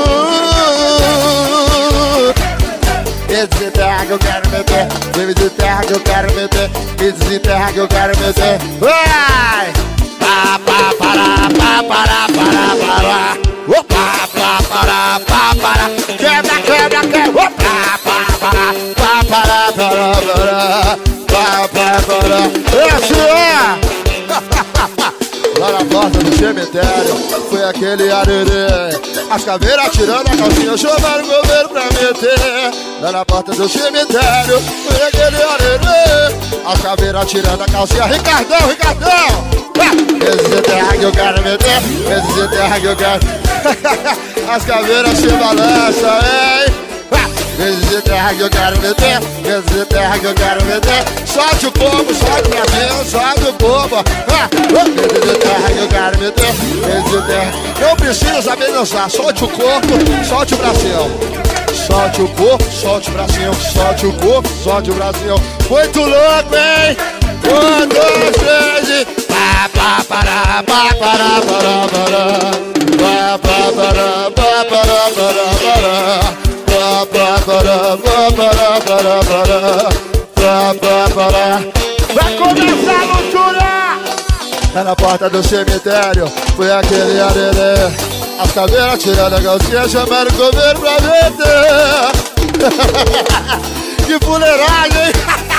Meses de terra que eu quero meter. Meses de terra que eu quero meter. Meses de terra que eu quero meter. Vai! Pá, pá, pará, pá, pará, pará, pará. Opa, pá, pará, pá, pará. Quebra, quebra, quebra. Opa, pá, pará, pá, pará, pará, pará. Pá, pá, pará. Esse é! Lá na porta do cemitério foi aquele arerê. As caveiras tirando a calcinha, chamaram o governo pra meter. Lá na porta do cemitério foi aquele arerê. As caveiras tirando a calcinha, Ricardão, Ricardão. Esse de terra que eu quero meter, esse de terra que eu quero. As caveiras se balançam, hein? Esse de terra que eu quero meter, esse de terra que eu quero meter. Solte o povo, solte pra cima, solte o povo. Esse de terra que eu quero meter, esse de terra. Não precisa saber dançar, solte o corpo, solte o bracinho. Solte o corpo, solte o bracinho, solte o corpo, solte o bracinho. Muito louco, hein? Um, dois, três e... Pá, pá, pará, pá, pará, pará, pará. Pá, pá, pará, pá, pará, pará, pará. Pá, pá, pará, pá, pará, pará, pará. Pá, pá, pará. Vai começar a luxúria! Lá na porta do cemitério foi aquele arerê. As caveiras tirando a calcinha, chamaram o governo pra meter. Que fuleiragem!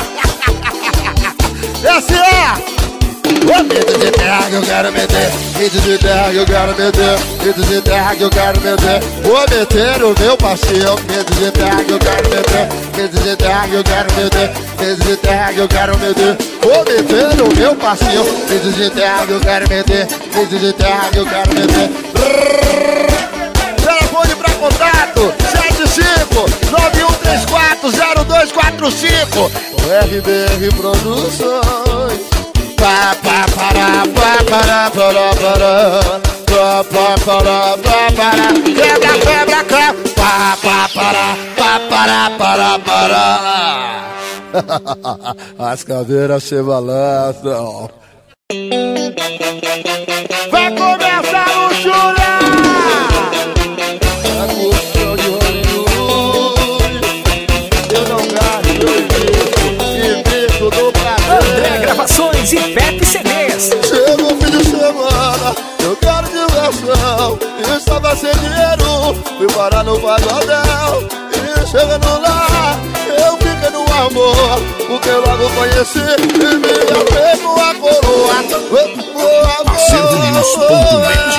Esse é! Medo de terra que eu quero meter, medo de terra que eu quero meter, medo de terra que eu quero meter. Vou meter o meu passeio, medo de terra que eu quero meter, medo de terra que eu quero meter, medo de terra que eu quero meter. Vou meter o meu passeio, medo de terra que eu quero meter, medo de terra que eu quero meter. Telefone pra contato, sete cinco nove um três quatro zero dois quatro cinco. O R B R Produções. Pá, pá, pará, pá, pará, pará, pará. Pá, pá, pará, pá, pará. Quebra, quebra, quebra. Pá, pá, pará, pá, pará, pará, pará. As caveiras se balançam. Vai começar a luxúria! A curtição de Hollywood. Eu não gasto, eu invisto do prazer. André Gravações e Pepe C Ds. Chegou o fim de semana, eu quero diversão. Eu estava sem dinheiro, fui parar no pagodão. E chegando lá, eu fiquei no amor, porque logo conheci e me apego a coroa. Acervo News ponto net.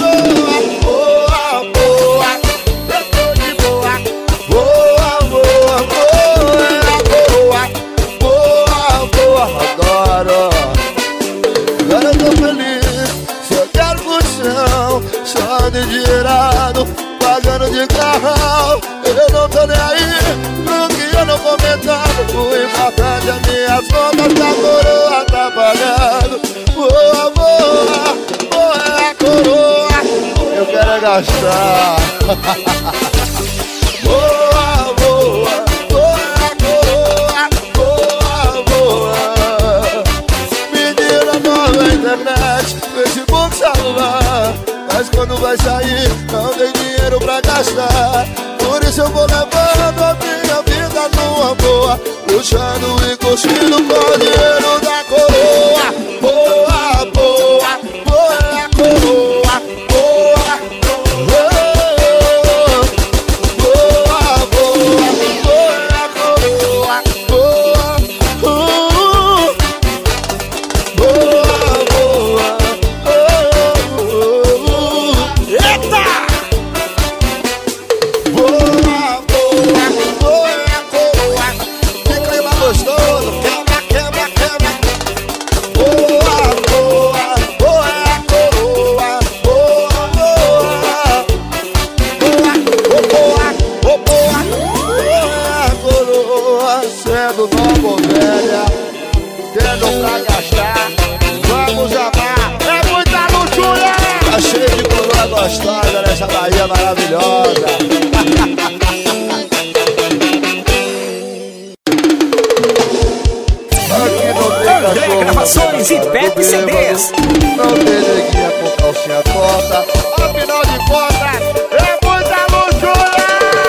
Dinheirado, pagando de carrão. Eu não tô nem aí pro que eu não comentando. O importante é minhas contas, a coroa tá pagando. Boa, boa, boa é a coroa. Eu quero é gastar. Boa, boa, boa é a coroa. Boa, boa. Menina nova na internet, Facebook, celular. Mas quando vai sair, não tem dinheiro pra gastar. Por isso eu vou levando a minha vida numa boa, luxando e curtindo com o dinheiro da coroa. Boa, boa, boa é a coroa. Boa, boa, boa, boa, boa é a coroa. Boa, uh, boa, boa. Sendo nova ou velha, tendo pra gastar, vamos amar, é muita luxúria! Tá cheio de coroa gostosa nessa Bahia maravilhosa. Aqui não tem André Gravações e Pepe C Ds. Não tem neguinha com calcinha torta, afinal de contas, é muita luxúria!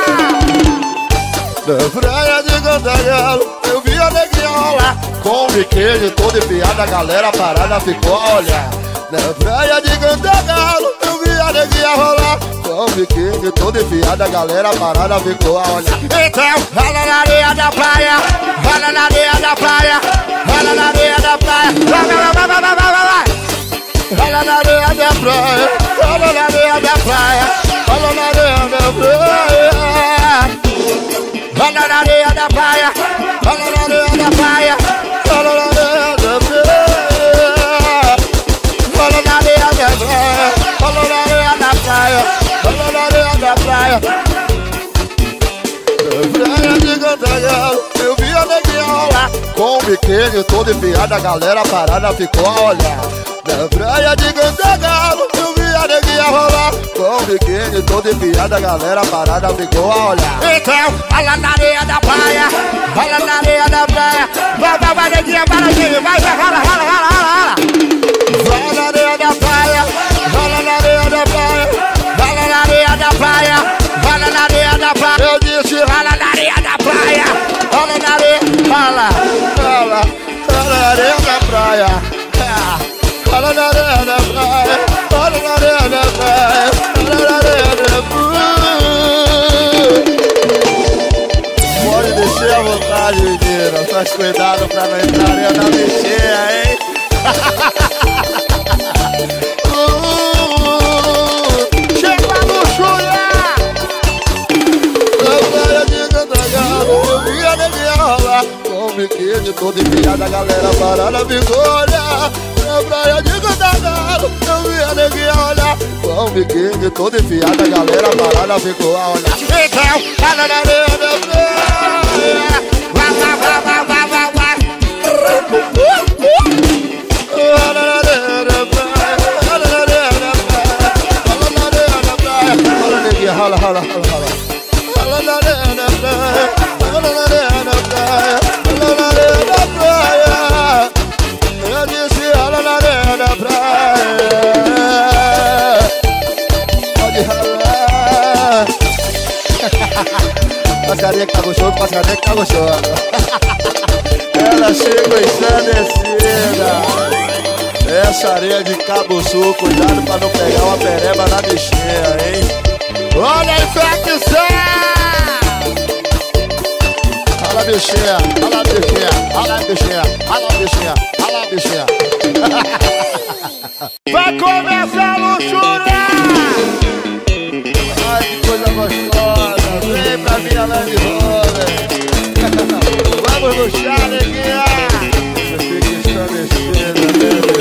Na praia de Cantagalo, eu vi a neguinha rolar, com o biquíni todo enfiado, a galera parada ficou a olhar. Na praia de Cantagalo, eu vi a neguinha rolar, com o biquíni todo enfiado, a galera parada ficou a olhar. Então, rola na areia da praia, rola na areia da praia, rola na areia da praia, vai, vai, vai, vai, vai, vai, vai. rola na areia da praia, rola na areia da praia, rola na areia da praia, rola na areia da praia, rola na areia da praia, rola na areia da praia, rola na areia da praia, rola na areia da praia, rola na areia da praia. Praia de Cantagalo, eu vi a neguinha rolar com o biquíni todo enfiado, a galera parada ficou a olhar. Na praia de Cantagalo, eu vi a neguinha rolar com o biquíni todo enfiado, a galera parada ficou a olhar. Então, rola na areia da praia, rola na areia da praia, vai, vai, vai, neguinha, vai, neguinha, vai, vai, rola, rola, rola, rola. Rola na areia da praia, rola na areia da praia, rola na areia da praia, rola na areia da praia. Eu disse rola na areia da praia, rola na areia, rola, rola, rola na areia da praia, rola na areia da praia, rola na areia da praia, rola na areia da praia. Pode descer à vontade, menina, faz cuidado pra não entrar na areia da bichinha, hein? Chega a luxúria! Na praia de Cantagalo, eu vi a neguinha rolar com o biquíni todo enfiado, a galera parada ficou olhar. Na praia de Cantagalo, eu vi a neguinha rolar com o biquíni todo enfiado, a galera parada ficou a olhar. Então, rola na areia da praia, vai, vai, vai, vai, vai, vai, vai. Rola na areia da praia, rola na areia da praia, rola na areia da praia. Rola, neguinha, rola, rola, rola, rola. Rola na areia da praia, rola na areia da praia, rola na areia da praia. Eu disse rola na areia da praia. Pode rolar. Pascarinha que tá gostoso, pascarinha que tá gostoso. Ela chegou ensandecida. Essa areia de Cabo Sul, cuidado pra não pegar uma pereba na bichinha, hein? Olha a infecção! Olha a bichinha, olha a bichinha, olha a bichinha, olha a bichinha, olha a bichinha. Vai começar a luxúria! Ai, que coisa gostosa! Vem pra minha Land Rover! Vamos luxar, neguinha! Você fica estabelecida,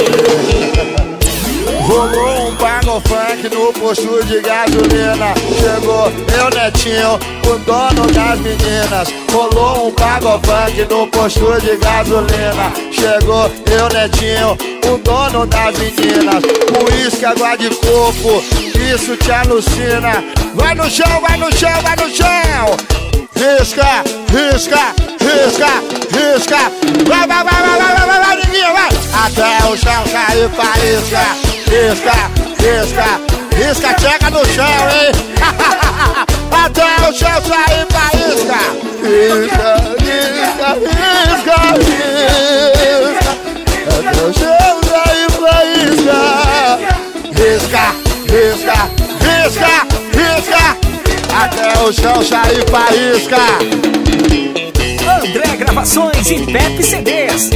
rolou um pago funk no posto de gasolina. Chegou meu netinho, o dono das meninas. Rolou um pago funk no posto de gasolina. Chegou meu netinho, o dono das meninas. Uísque, água de coco, isso te alucina. Vai no chão, vai no chão, vai no chão. Risca, risca, risca, risca. Vai, vai, vai, vai, vai, vai, vai, vai, neguinha, vai. Até o chão cair pra risca. Risca, risca, risca, chega no chão, hein? Até o chão sair pra risca. Risca, risca, risca, risca. Até o chão sair pra risca. Risca, risca, risca, risca. Até o chão sair pra risca. André Gravações e Pepe C Ds.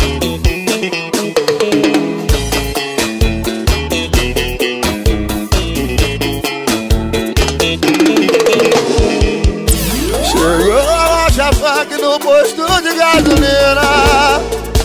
Funk no posto de gasolina.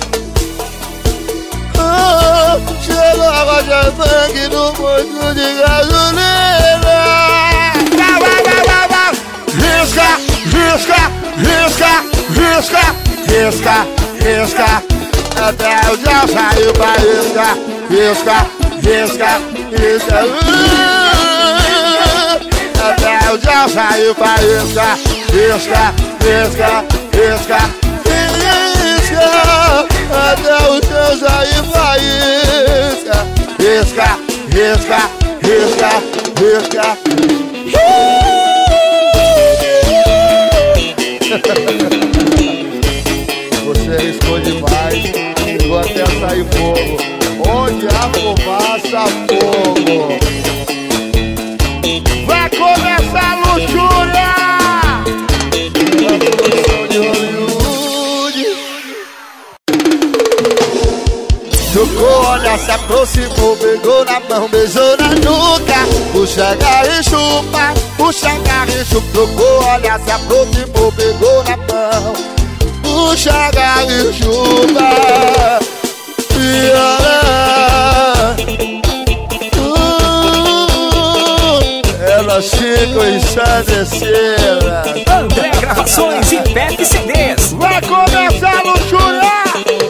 Oh, chegou a loja funk no posto de gasolina. Vai, vai, vai, vai, vai. Risca, risca, risca, risca, risca, risca. Até o dia saiu pra risca. Risca, risca, risca. Até o dia saiu pra risca. Risca, risca, risca, risca. Até o chão sair pra risca. Risca, risca, risca, risca. Você riscou demais, chegou até sair fogo. Onde há fumaça, fogo. Vai começar a luxúria. Tocou, olha se aproximou, pegou na mão, beijou na nuca. Puxa, agarra e chupa, puxa, agarra e chupa. Trocou, olha, se aproximou, pegou na mão. Puxa, agarra e chupa. E olha, uh, ela chegou ensandecida. André Gravações e Pepe C Ds. Vai começar a luxuriar.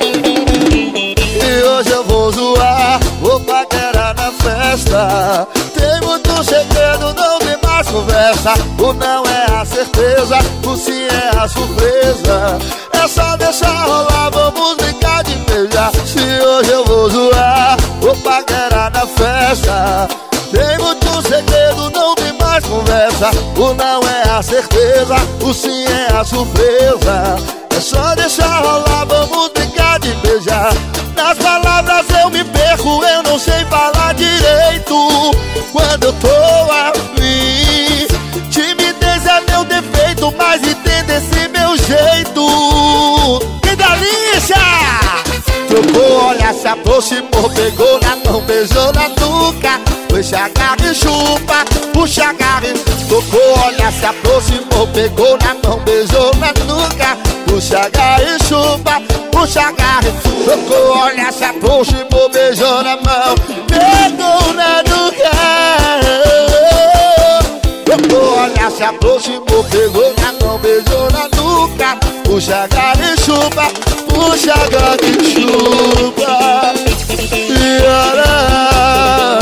E hoje eu vou zoar, vou paquerar na festa. Tem muito segredo, não tem mais conversa. O não é a certeza, o sim é a surpresa. É só deixar rolar, vamos brincar de beijar. Se hoje eu vou zoar, vou paquerar na festa. Tem muito segredo, não tem mais conversa. O não é a certeza, o sim é a surpresa. É só deixar rolar, vamos brincar de beijar. Nas palavras eu me perco, eu não sei falar direito. Quando eu tô afim, timidez é meu defeito, mas entenda esse meu jeito. Que delícia! Trocou, olha, se aproximou, pegou na mão, beijou na nuca. Puxa, agarra e chupa, puxa, agarra e... Tocou, olha, se aproximou, pegou na mão, beijou na nuca. Puxa, agarra e chupa, puxa, agarra e... Tocou, olha, se aproximou, beijou na mão, pegou na nuca. Tocou, olha, se aproximou, pegou na mão, beijou na nuca. Puxa, agarra e chupa, puxa, agarra e chupa. E olha,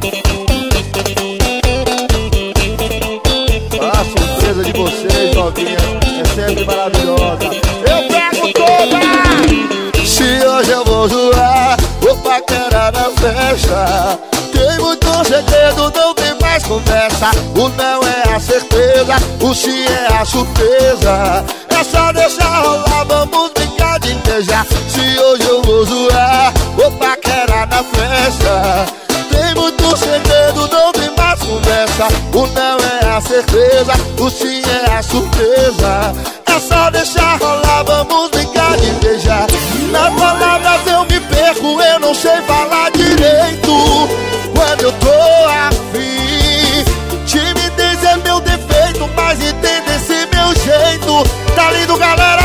a surpresa de vocês, novinha, é sempre maravilhosa. Eu pego toda. Se hoje eu vou zoar, vou paquerar na festa. Tem muito segredo, não tem mais conversa. O não é a certeza, o sim é a surpresa. É só deixar rolar, vamos brincar de beijar. Se hoje eu vou zoar, vou paquerar na festa. Tem muito segredo, não tem mais conversa. O não é a certeza, o sim é a surpresa. É só deixar rolar, vamos brincar de beijar. Nas palavras eu me perco, eu não sei falar direito. Quando eu tô afim, timidez é meu defeito, mas entenda esse meu jeito. Tá lindo, galera?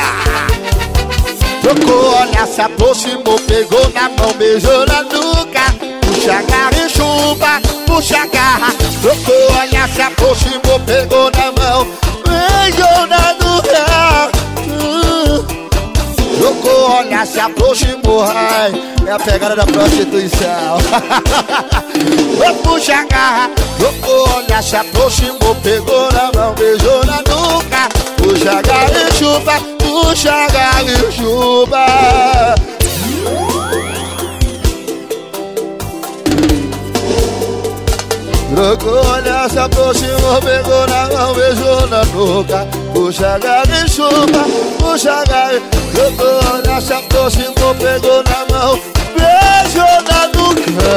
Trocou, olha, se aproximou, pegou na mão, beijou na nuca. Puxa, agarra e chupa, puxa, agarra. Trocou, olha, se aproximou, pegou na mão, beijou na nuca. uh. Trocou, olha, se aproximou, ai, é a pegada da prostituição. Puxa, agarra. Trocou, olha, se aproximou, pegou na mão, beijou na nuca. Puxa, agarra e chupa, puxa, agarra e chupa. Trocou, olha, se aproximou, pegou na mão, beijou na nuca. Puxa, agarra e chupa, puxa, agarra. Trocou, olha, se aproximou, pegou na mão, beijou na nuca.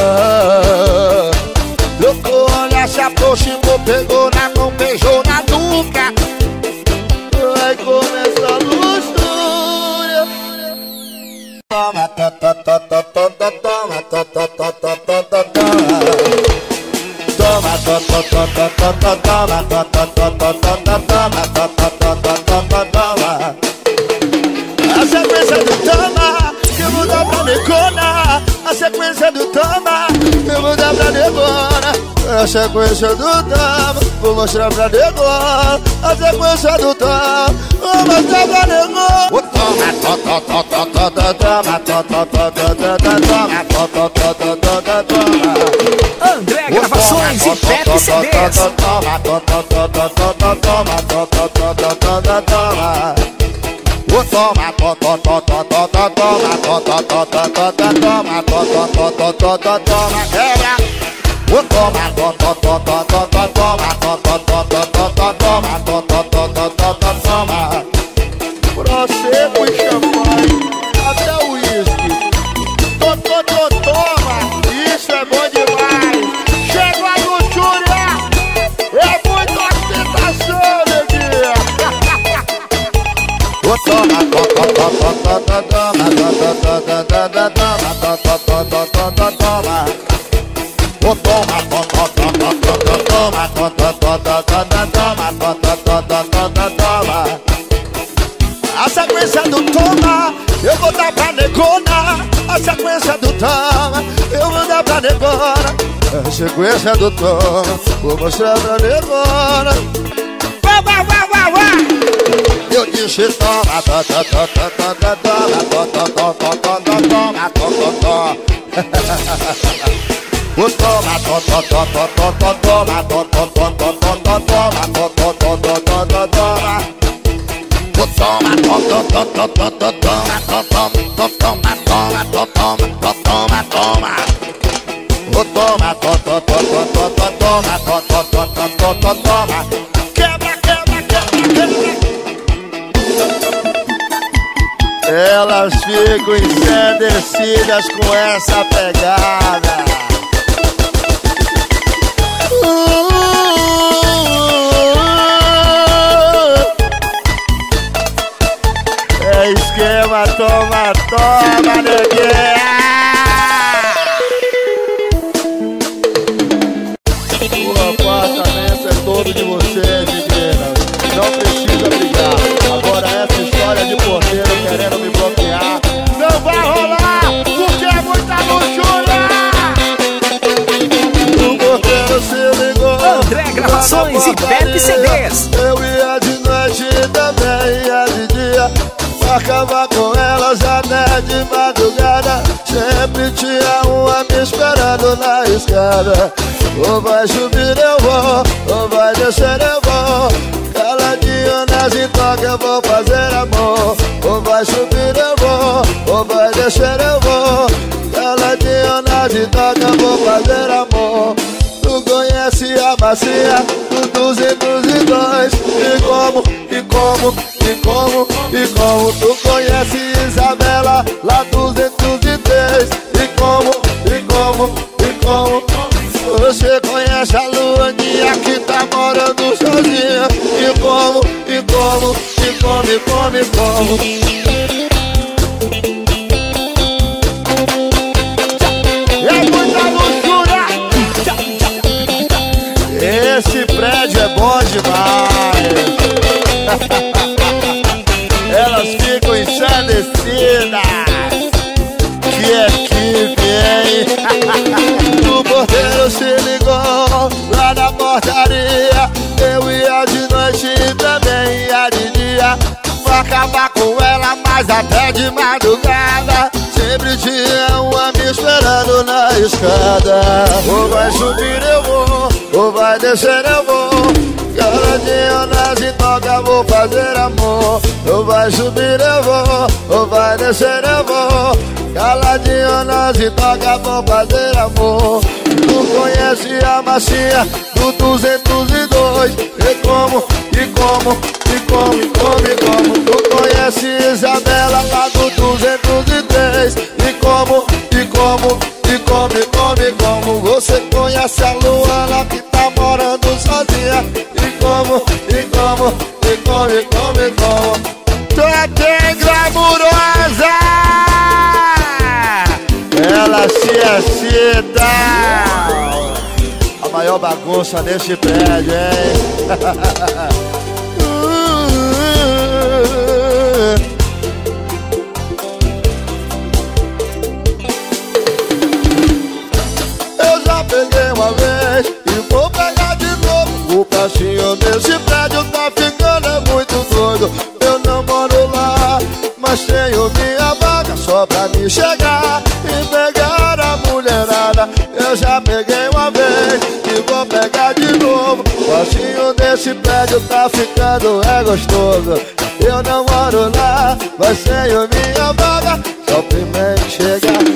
Trocou, olha, se aproximou, pegou na mão, beijou na nuca. Vai começar a luxúria. Toma, toma, toma, toma, toma, toma, toma, toma, toma. Toma, toma, toma, toma, toma, toma, toma, toma, toma. A sequência do toma, que muda pra negona. A sequência do toma, que muda pra negona. A sequência do toma, vou mostrar pra negona. A sequência do toma, vou mostrar pra negona. O toma, toma, toma, toma, toma, toma, toma, toma, toma, toma. André Gravações e Pepe C Ds. Toma, toma, toma, toma, toma, toma, toma, toma, toma. O toma, toma, toma, toma, toma, toma, toma, toma, toma, toma, toma, toma, quebra. O toma, toma, toma, toma, toma, toma, toma, toma, toma, toma, toma, toma. Prosseco e champanhe, até o uísque. Toma, isso é bom demais. Chega a luxúria, é muita ostentação, neguinha. Vou toma, toma, toma, toma, toma, toma, toma, toma, toma. Vou toma, toma, toma, toma, toma, toma, toma, toma, toma. A sequência do toma, eu vou dar pra negona. A sequência do toma, eu vou dar pra negona. A sequência do toma, vou mostrar pra negona. Vá, vá, vá, vá, vá. Eu disse toma, toma, toma, toma, toma, toma, toma, toma, toma, toma. O toma, toma, toma, toma, toma, toma, toma, toma, toma, toma, toma, toma. O toma, toma, toma, toma, toma, toma, toma, toma, toma, toma, toma. O toma, toma, toma, toma, toma, toma, toma, toma. Quebra, quebra, quebra, quebra. Elas ficam ensandecidas com essa pegada. É esquema, toma, toma, neguinha. O apartamento é todo de vocês, meninas. Não precisa brigar. Agora essa história de porteiro querendo me bloquear não vai rolar, porque é muita luxúria. O porteiro se ligou. André Gravações e Pepe C Ds. Eu ia de noite também, ia de dia. Acaba com elas até de madrugada. Sempre tinha uma me esperando na escada. Ou vai subir eu vou, ou vai descer eu vou. Caladinho nas intoca eu vou fazer amor. Ou vai subir eu vou, ou vai descer eu vou. Caladinho nas intoca eu vou fazer amor. Tu conhece a bacia do duzentos e dois. E como, e como, e como, e como. Tu conhece Isabela lá duzentos e três. E como, e como, e como. Você conhece a Luaninha que tá morando sozinha. E como, e como, e como, e como, e como. É muita luxúria. Esse prédio é bom demais. Elas ficam ensandecidas. Que equipe, hein? O porteiro se ligou lá na portaria. Eu ia de noite e também ia de dia. Vou acabar com ela, mas até de madrugada. Sempre tinha uma me esperando na escada. Ou vai subir eu vou, ou vai descer eu vou. Caladinho nas intoca vou fazer amor. Ou vai subir eu vou, ou vai descer eu vou. Caladinho nas intoca vou fazer amor. Tu conhece a macia do duzentos e dois. E como, e como, e como, e como, e como. Tu conhece Isabela lá do duzentos e três. E como, e como, e como, e como, e como. Você conhece a Luana que tá morando sozinha. E como, e como, e como, e como, e como. Tu é bem glamurosa. Ela se excita. A maior bagunça nesse prédio, hein? Eu já peguei uma vez e vou pegar de novo. O passinho desse prédio tá ficando é muito doido. Eu não moro lá, mas tenho minha vaga só pra me chegar e pegar a mulherada. Eu já peguei uma vez e vou pegar de novo. O passinho desse prédio tá ficando é gostoso. Eu não moro lá, mas tenho minha vaga só pra me chegar.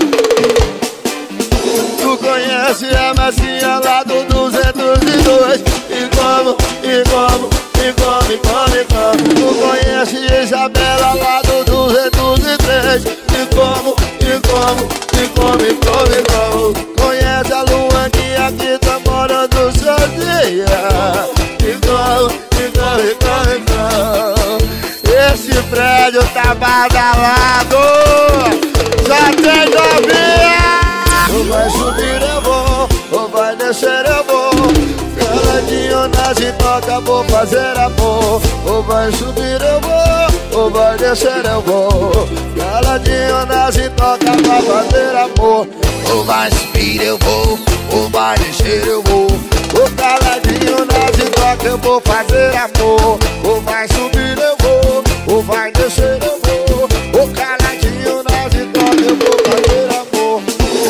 Tu conhece a macia lá do duzentos e dois. E como, e como, e como, e como, e como. Tu conhece Isabela lá do duzentos e três. E como, e como, e como, e como, e como. Conhece a Luaninha que tá morando sozinha. E como, e como, e como, e como. Esse esse prédio tá badalado. Já tem novinha. Ou vai subir eu vou, ou vai descer eu vou. Caladinho na toca, vou fazer amor. Ou vai subir eu vou, ou vai descer eu vou. Caladinho na toca, vou fazer amor. Ou vai subir eu vou, ou vai descer eu vou. Ou caladinho na toca, eu vou fazer amor. Ou vai subir eu vou, ou vai descer eu vou. Ou caladinho na toca, eu vou fazer amor.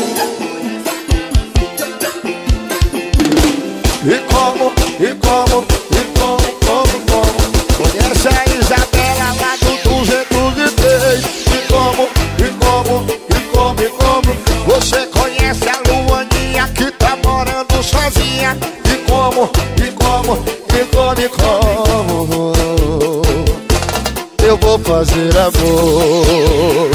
E como, e como, e como, como, como. Conhece a Isabela lá do duzentos e três. E como, e como, e como, e como. Você conhece a Luaninha que tá morando sozinha. E como, e como, e como, e como. Eu vou fazer amor.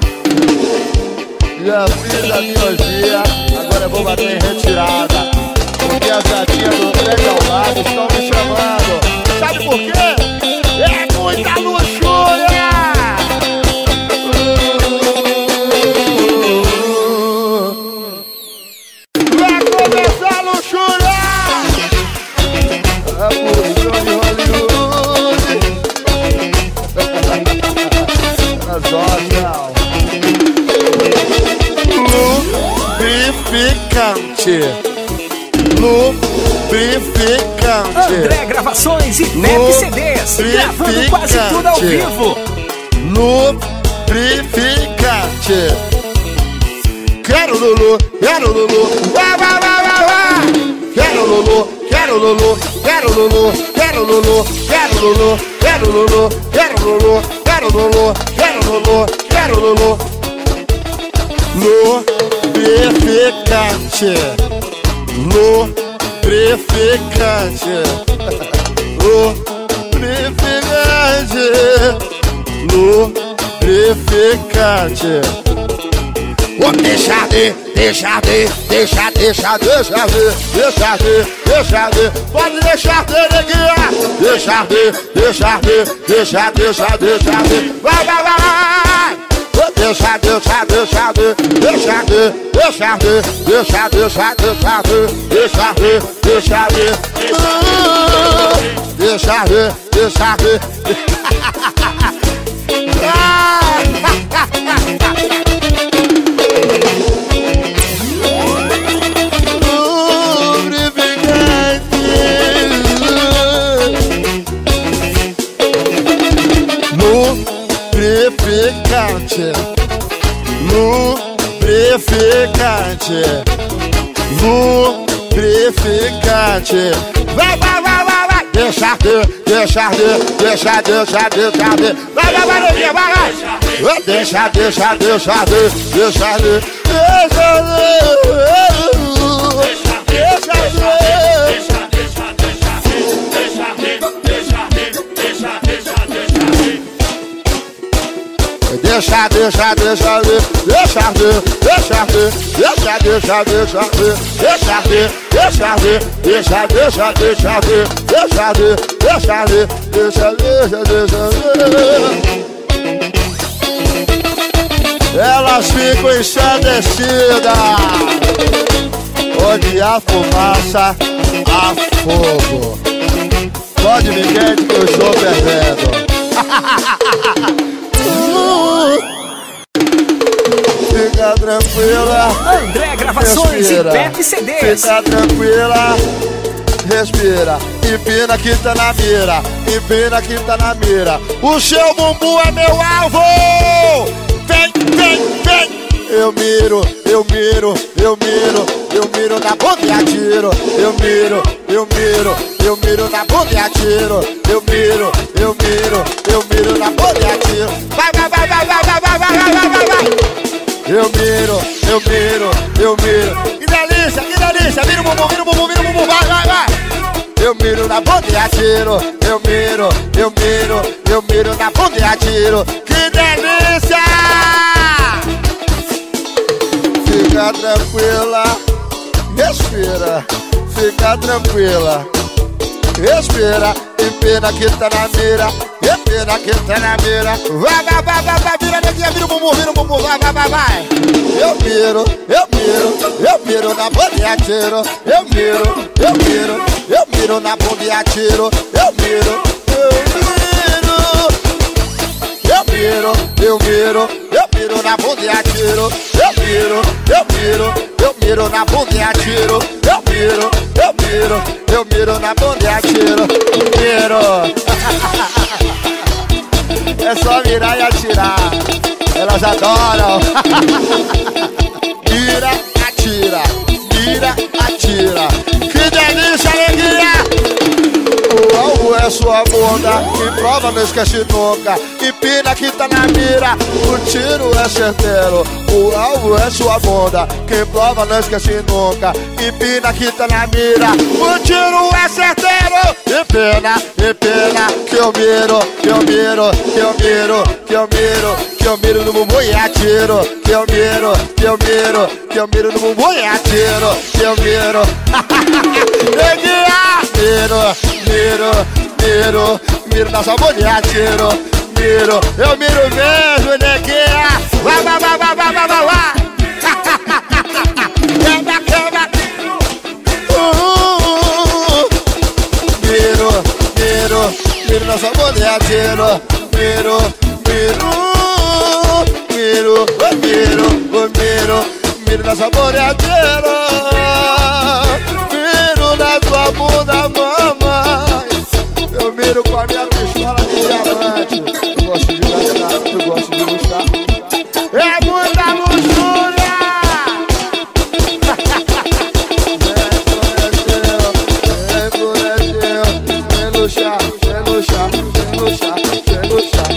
Já fiz a minha dia, agora eu vou bater em retirada. Porque as gatinhas do prédio ao lado estão me chamando. Sabe por quê? É muita luxúria! Vai começar a luxúria! A produção de Hollywood. Nas Oscar. Lubrificante. Lubrificante. André Gravações e Pepe C Ds, gravando quase tudo ao vivo. Lubrificante. Quero Lulu, quero Lulu, vai, vai, vai, vai, vai. Quero Lulu, quero Lulu, quero Lulu, quero Lulu, quero Lulu, quero Lulu, quero Lulu, quero Lulu, quero Lulu, quero Lulu. Lubrificante. Lubrificante. Lubrificante. Lubrificante. Vou deixar de, deixar de, deixar, deixar, deixar de, deixar de, deixar de. Pode deixar de, neguinha. Deixar de, deixar de, deixar, deixar, deixar de. Vai, vai, vai. Deixa, deixa, deixa de, deixa de, deixa de, deixa, deixa, deixa de, deixa de, deixa de, deixa de, deixa de. Lubrificante. Lubrificante. Lubrificante. Vai, vai, vai, vai, vai. Deixa de, deixa de, deixa, deixa, deixa de. Vai, vai, vai, neguinha, vai, vai. Deixa, deixa, deixa de, deixa de, deixa de. Deixa de. Deixa, deixa, deixa de, deixa de, deixa de, deixa, deixa, deixa de, deixa de, deixa de, deixa, deixa, deixa de, deixa de, deixa de, deixa, deixa, deixa de. Elas ficam ensandecidas, onde há fumaça, há fogo. Pode me quente que eu estou perdendo. Fica tranquila. André Gravações respira. E Pepe C Ds. Fica tranquila. Respira. Empina que tá na mira. Empina que tá na mira. O seu bumbum é meu alvo. Vem, vem, vem. Eu miro, eu miro, eu miro, eu miro na bunda e atiro. Eu miro, eu miro, eu miro na bunda e atiro. Eu miro, eu miro, eu miro na bunda e atiro. Vai, vai, vai, vai, vai, vai, vai, vai, vai, vai, vai. Eu miro, eu miro, eu miro. Que delícia, que delícia. Mira o bumbum, mira o bumbum, mira o bumbum. Vai, vai, vai. Eu miro na bunda e atiro. Eu miro, eu miro, eu miro na bunda e atiro. Que delícia. Fica tranquila, respira. Fica tranquila, respira. Empina que tá na mira. empina que tá na mira. Vai, vai, vai, vai, vai, vira neguinha, vira o bumbum, vira o bumbum, vai, vai, vai, vai. Eu miro, eu miro, eu miro na bunda e atiro. Eu miro, eu miro, eu miro na bunda e atiro. Eu miro, eu miro, eu miro, eu miro, eu miro na bunda e atiro. Eu miro, eu miro, eu miro na bunda e atiro. Eu miro, eu miro, eu miro na bunda e atiro. Miro. É só mirar e atirar. Elas adoram. Mira, atira, mira, atira. Que delícia, alegria! O alvo é sua bunda, que prova não esquece nunca. Empina que tá na mira, o tiro é certeiro. O alvo é sua bunda, que prova não esquece nunca. Empina que tá na mira, o tiro é certeiro. Empina, empina, que eu miro, que eu miro, que eu miro, que eu miro, que eu miro no bumbum e atiro. Que eu miro, que eu miro, que eu miro no bumbum e atiro. Que eu miro, neguinha, miro, miro, miro, miro na sua bunda e atiro. Miro, eu miro mesmo, neguinha. Vai, vai, vai, vai, vai, vai, vai, vai. Quebra, quebra. Uh, miro, miro, miro na sua bunda e atiro. Miro, miro, miro, oh, miro, oh, miro, miro na sua bunda e atiro. Miro na sua bunda, mamãe. Eu miro com a minha pistola de diamante. Eu gosto de gastar, eu gosto de buscar. É muita luxúria! Vem floresceu, vem luxar, vem luxar, vem luxar, vem luxar.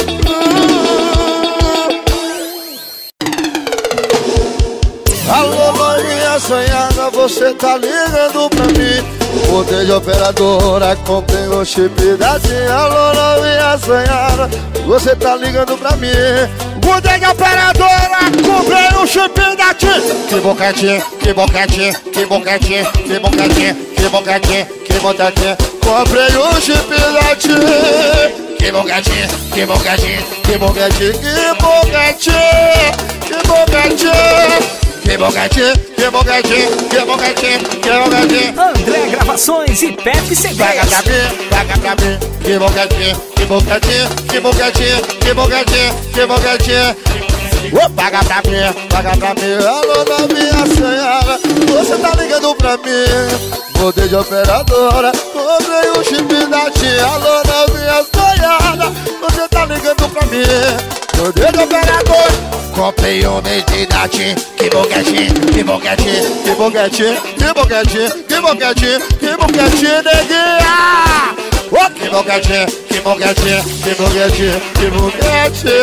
Alô, loirinha sonhada, você tá ligando pra mim? Mudei de operadora, comprei o chip da TIM. Alô, novinha sonhada, você tá ligando pra mim? Mudei de operadora, comprei o chip da TIM. Que boquete, que boquete, que boquete, que boquete, que boquete, que boquete. Comprei o chip da TIM. Que boquete, que boquete, que boquete, que boquete, que boquete. Que boquete, que boquete, que boquete, que boquete. André Gravações e Pepe C Ds. Paga pra mim, paga pra mim. Que boquete, que boquete, que boquete, que boquete, que boquete. Oh, paga pra mim, paga pra mim. Alô, novinha senhora, você tá ligando pra mim? Mudei de operadora, comprei o chip da TIM. Alô, novinha sonhada, você tá ligando pra mim? Mudei de operadora, comprei o made da TIM. Que boquete, que boquete, que boquete, que boquete, que boquete, que boquete, neguinha. Oh, que boquete, que boquete, que boquete, que boquete.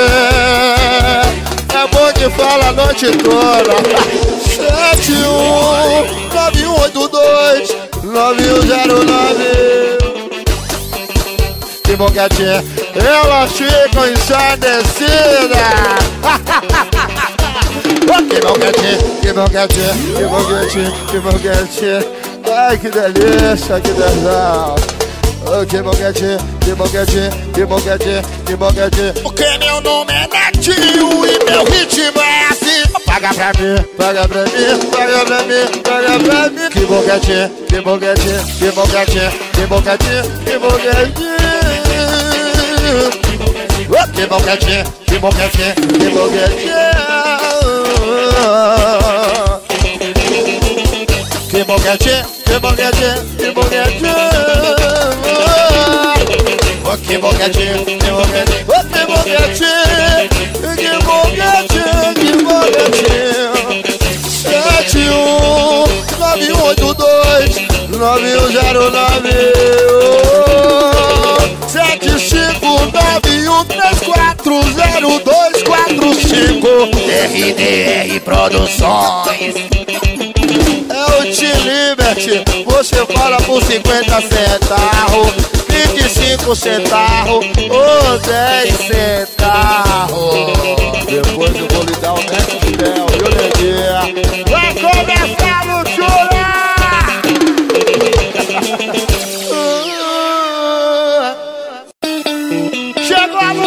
É bom que fala a noite toda. Sete um nove um oito dois nove um zero nove. Que boquete, elas ficam ensandecidas. Que boquete, que boquete, que boquete, que boquete. Ai, que delícia, que tesão. Oh, que boquete, que boquete, que boquete, que boquete. Porque meu nome é Netinho e meu ritmo é assim. Paga pra mim, paga pra mim, paga pra mim, paga pra mim. Que boquete, que boquete, que boquete, que boquete, que boquete. Oh, que boquete, que boquete, que boquete. Que boquete, que boquete, que boquete. Oh, que boquete, que boquete, oh, que boquete, que boquete, que boquete. Sete um nove um oito dois nove um zero nove. Sete cinco nove um três quatro zero dois quatro cinco. R D R Produções. É o Team Liberty, você fala por cinquenta centavos, vinte e cinco centavos ou dez centavos. Depois eu vou lhe dar o next level, viu, neguinha? Vai começar a luxúria!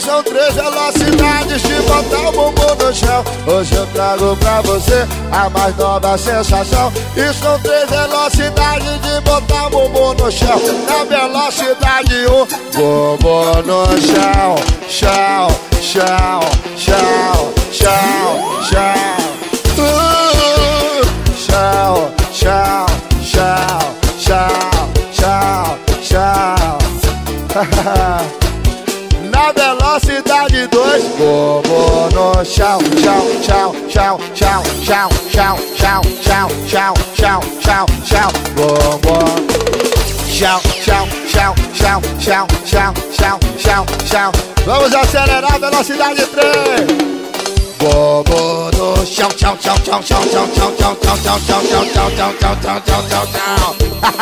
são três velocidades de botar o bumbum no chão. Hoje eu trago pra você a mais nova sensação. E são três velocidades de botar o bumbum no chão. Na velocidade um, bumbum no chão. Chão, chão, chão, chão, chão. Uh, chão, chão, chão, chão, chão, chão. Na velocidade dois, bumbum no chão, chão, chão, chão, chão, chão, chão, chão, chão, chão, chão, chão, chão, bumbum. Chão, chão, chão, chão, chão, chão, chão, chão, chão. Vamos acelerar a velocidade três. Bumbum no chão, chão, chão, chão, chão, chão, chão, chão, chão, chão, chão, chão, chão, chão, chão, chão, chão, chão, chão.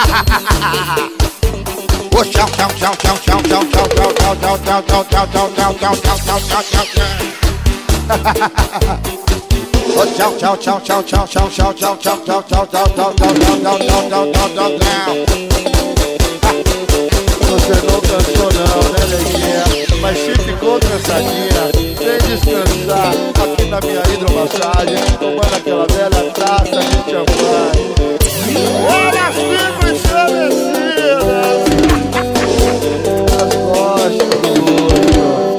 O chão, chão, chão, chão, chão, chão, chão, chão, chão, chão, chão, chão, chão, chão, chão, chão, chão, chão, chão, chão. O chão, chão, chão, chão, chão, chão, chão, chão, chão, chão, chão, chão, chão, chão, chão, chão, chão, chão, chão. Você não cansou não, né, neguinha? Mas se ficou cansadinha, sem descansar aqui na minha hidromassagem, tomando aquela velha taça de champanhe. Elas ficam estremecidas. Elas gostam do luxo.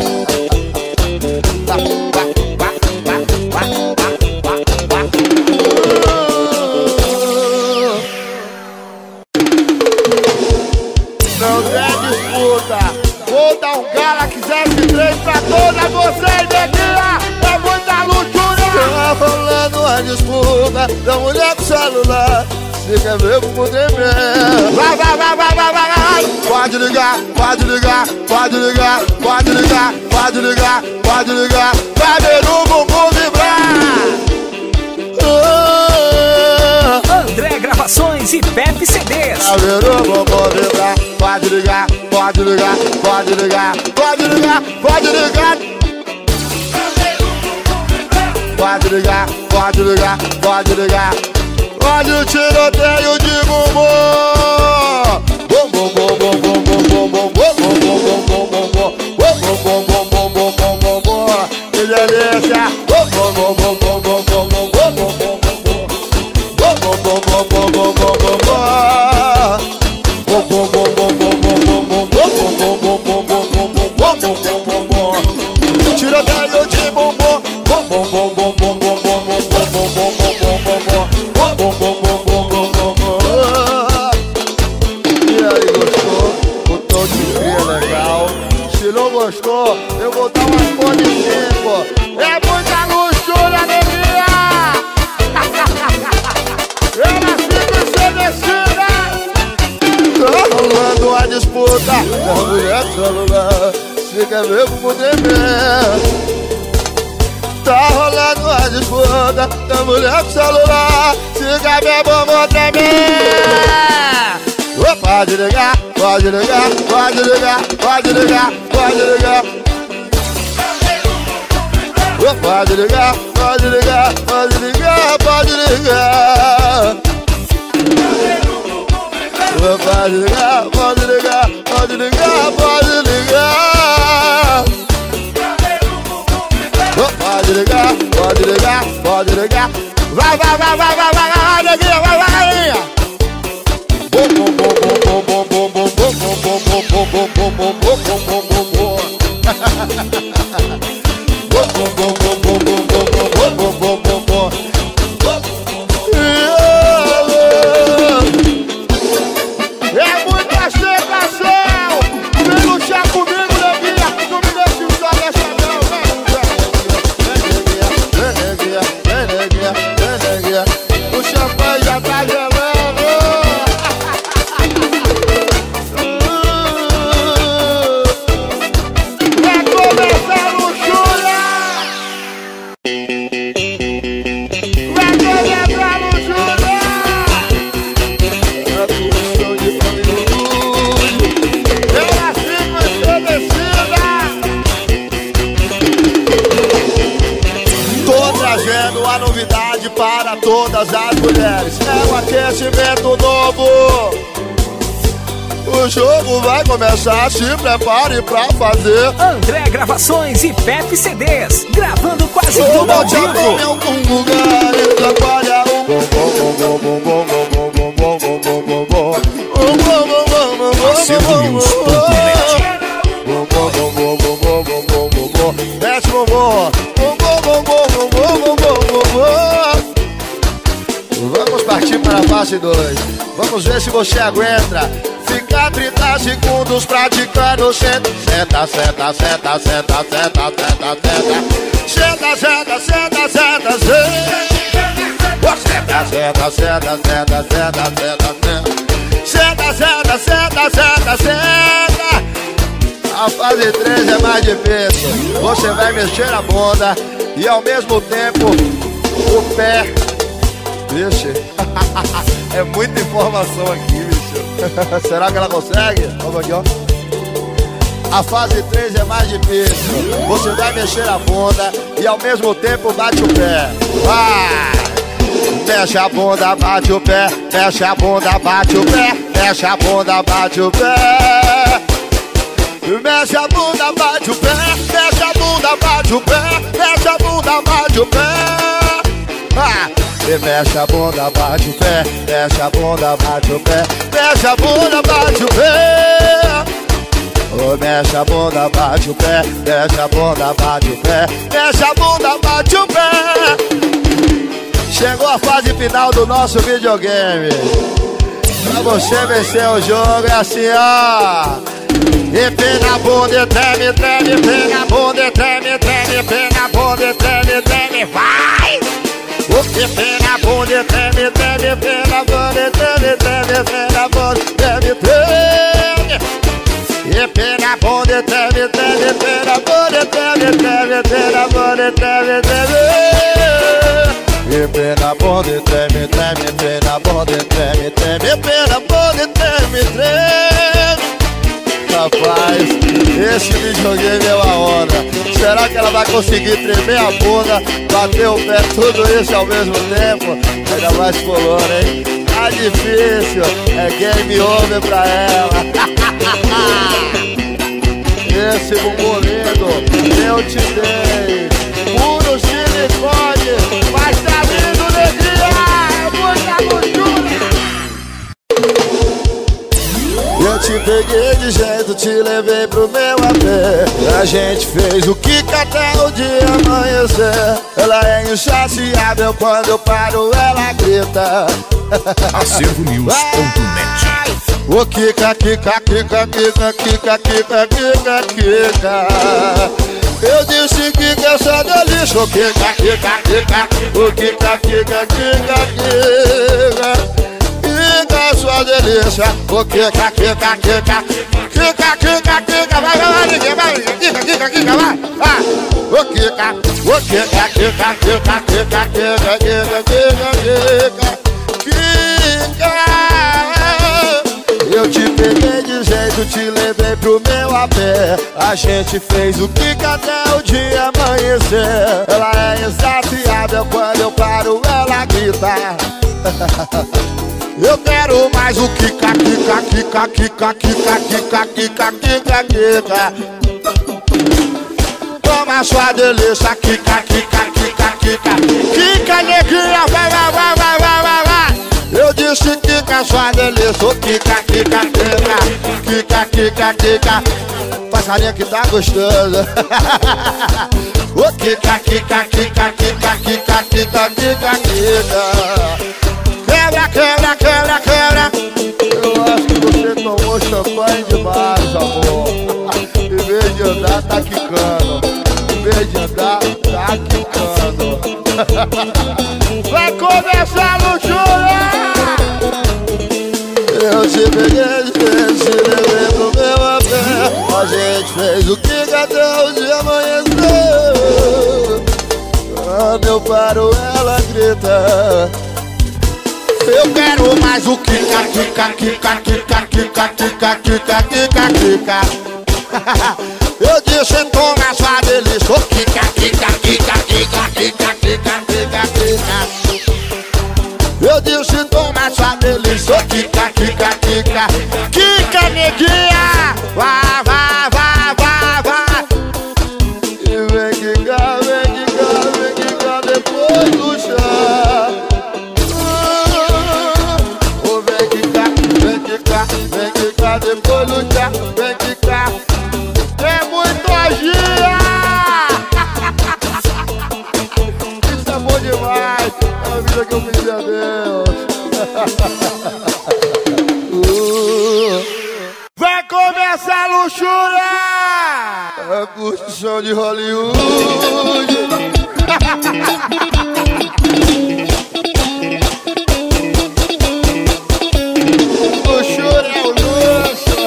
Não tem disputa. Vou dar um Galaxy S três pra toda vocês, neguinha. É muita luxúria. Tá rolando a disputa da mulher com celular. Se quer ver, vou tremer. Vai, vai, vai, vai, vai, vai, vai. Pode ligar, pode ligar, pode ligar, pode ligar, pode ligar, pode ligar. Vai ver o bumbum vibrar. André Gravações e Pepe C Ds. Vai ver o bumbum vibrar. Pode ligar, pode ligar, pode ligar, pode ligar, pode ligar. Pode ligar, pode ligar, pode ligar. Pode o tiroteio de bumbum. Bum bum bum bum bum bum bum bum bum bum bum bum bum bum bum bum bum bum bum bum. Que delícia. Bum bum bum bum bum bum bum bum bum bum bum bum bum bum bum bum bum bum bum. Tiroteio de bumbum. Bum bum bum bum bum bum bum bum bum bum bum bum bum. E aí, gostou? O tom de frio é legal. Se não gostou, eu vou dar uma iPhone cinco. É muita luxúria, neguinha. Ela fica estremecida. Tá rolando a disputa da mulher do celular. Se quer ver, vou tremer. Tá rolando a disputa da mulher com celular. Se quer ver, vou tremer. Oh, pode ligar, pode ligar, pode ligar, pode ligar, pode ligar. Oh, pode ligar, pode ligar, pode ligar, pode ligar. Oh, pode ligar, pode ligar, pode ligar, pode ligar. Oh, pode ligar, pode ligar, pode ligar. Vai, vai, vai, vai, vai, vai, vai, neguinha, vai, vai, neguinha. Bom, bom, bom, bom, bom, bom, bom, bom, bom, bom, bom, bom, bom, bom, bom, bom, bom, bom, bom. Bom, bom, bom, bom, bom, bom, bom, bom, bom, bom, bom. É muita ostentação. Vem lutar comigo, neguinha. Não me deixe só nessa não, vem, neguinha, vem, neguinha, vem, neguinha. O champanhe já tá gelando. A novidade para todas as mulheres é um aquecimento novo. O jogo vai começar, se prepare pra fazer. André Gravações e Pepe C Ds, gravando quase tudo ao vivo. Algum lugar atrapalha o bom, bom, bom, bom, bom, bom, bom, bom, bom, bom, bom, bom, bom. Acervo News ponto net. Bom, bom, bom, bom, bom, bom, bom, bom, bom, bom. Desce, bom, bom. Bom, bom, bom, bom, bom, bom, bom, bom, bom. Vamos partir para a fase dois. Vamos ver se você aguenta. Fica trinta segundos praticando. Senta, senta, senta, senta, senta, senta, senta, senta, senta, senta, senta, senta. Senta, senta, senta, senta, senta, senta, senta, senta, senta, senta, senta. A fase três é mais difícil. Você vai mexer a bunda e ao mesmo tempo o pé. Vixe, é muita informação aqui, bicho. Será que ela consegue? Vamos aqui, ó. A fase três é mais difícil. Você vai mexer a bunda e ao mesmo tempo bate o pé. Vai! Mexe a bunda, bate o pé. Mexe a bunda, bate o pé. Mexe a bunda, bate o pé. Mexe a bunda, bate o pé. Mexe a bunda, bate o pé. Mexe a bunda, bate o pé. Ah! E mexe a bunda, bate o pé. Mexe a bunda, bate o pé. Mexe a bunda, bate o pé. Oh, mexe a bunda, bate o pé. Mexe a bunda, bate o pé. Mexe a bunda, bate o pé. Chegou a fase final do nosso videogame. Pra você vencer o jogo é assim, ó. E pena a bunda, treme, treme, pena a bunda, treme, treme, pena a bunda, treme, treme, vai! O que pena a bunda, treme, treme, pena a bunda, treme, treme, pena a bunda, treme, treme. E pena a bunda, treme, treme, pena a bunda, treme, treme, pena a bunda, treme, treme. E pena a bunda, treme, treme, pena a bunda, treme, treme, pena a bunda, treme, treme. Rapaz, esse videogame é uma onda. Será que ela vai conseguir tremer a bunda, bater o pé, tudo isso ao mesmo tempo? Ainda mais color, hein? Tá difícil, é game over pra ela. Esse bumbum lindo, eu te dei. Puro silicone, mas tá lindo, neguinha, muita gordura. Eu te peguei de jeito, te levei pro meu A P. A gente fez o kick até o dia amanhecer. Ela é insaciável, quando eu paro ela grita. Acervo News ponto net. O kika, kika, kika, kika, kika, kika, kika, kika. Eu disse que que essa delícia. O kika, kika, kika, o kika, kika, kika, kika. Kika, sua delícia. O kika, kika, kika, kika, kika, kika. Vai, vai, vai, ninguém vai, kika, kika, kika, vai. Ah, o kika, o kika, kika, kika, kika, kika, kika, kika, kika, kika. Eu te peguei de jeito, te levei pro meu A P. A gente fez o kick até o dia amanhecer. Ela é insaciável, quando eu paro ela grita. Eu quero mais o kika, kika, kika, kika, kika, kika, kika, kika, kika. Toma sua delícia, kika, kika, kika, kika. Kika, neguinha, vai, vai, vai, vai, vai, vai, vai. Eu disse kika, sua delícia, o kika, kika, kika, kika, kika, kika. Passarinho que tá gostoso. O kika, kika, kika, kika, kika, kika, kika, kika. Quebra, quebra, quebra, quebra. Eu acho que você tomou champanhe demais, amor. Em vez de andar, tá quicando. Em vez de andar, tá quicando. Vai começar a luxúria. Eu te peguei de vez, te levei pro meu A P. A gente fez o que até o dia amanhecer. Quando eu paro, ela grita. Eu quero mais o kika, kika, kika, kika, kika, kika, kika, kika, kika. Eu disse toma sua delícia, o kika, kika, kika, kika, kika, kika, kika, kika. Eu disse toma sua delícia, o kika, kika, kika, kika, coisa que eu pedi a Deus. uh. Vai começar a luxúria! É a curtição de Hollywood. Luxúria é o luxo.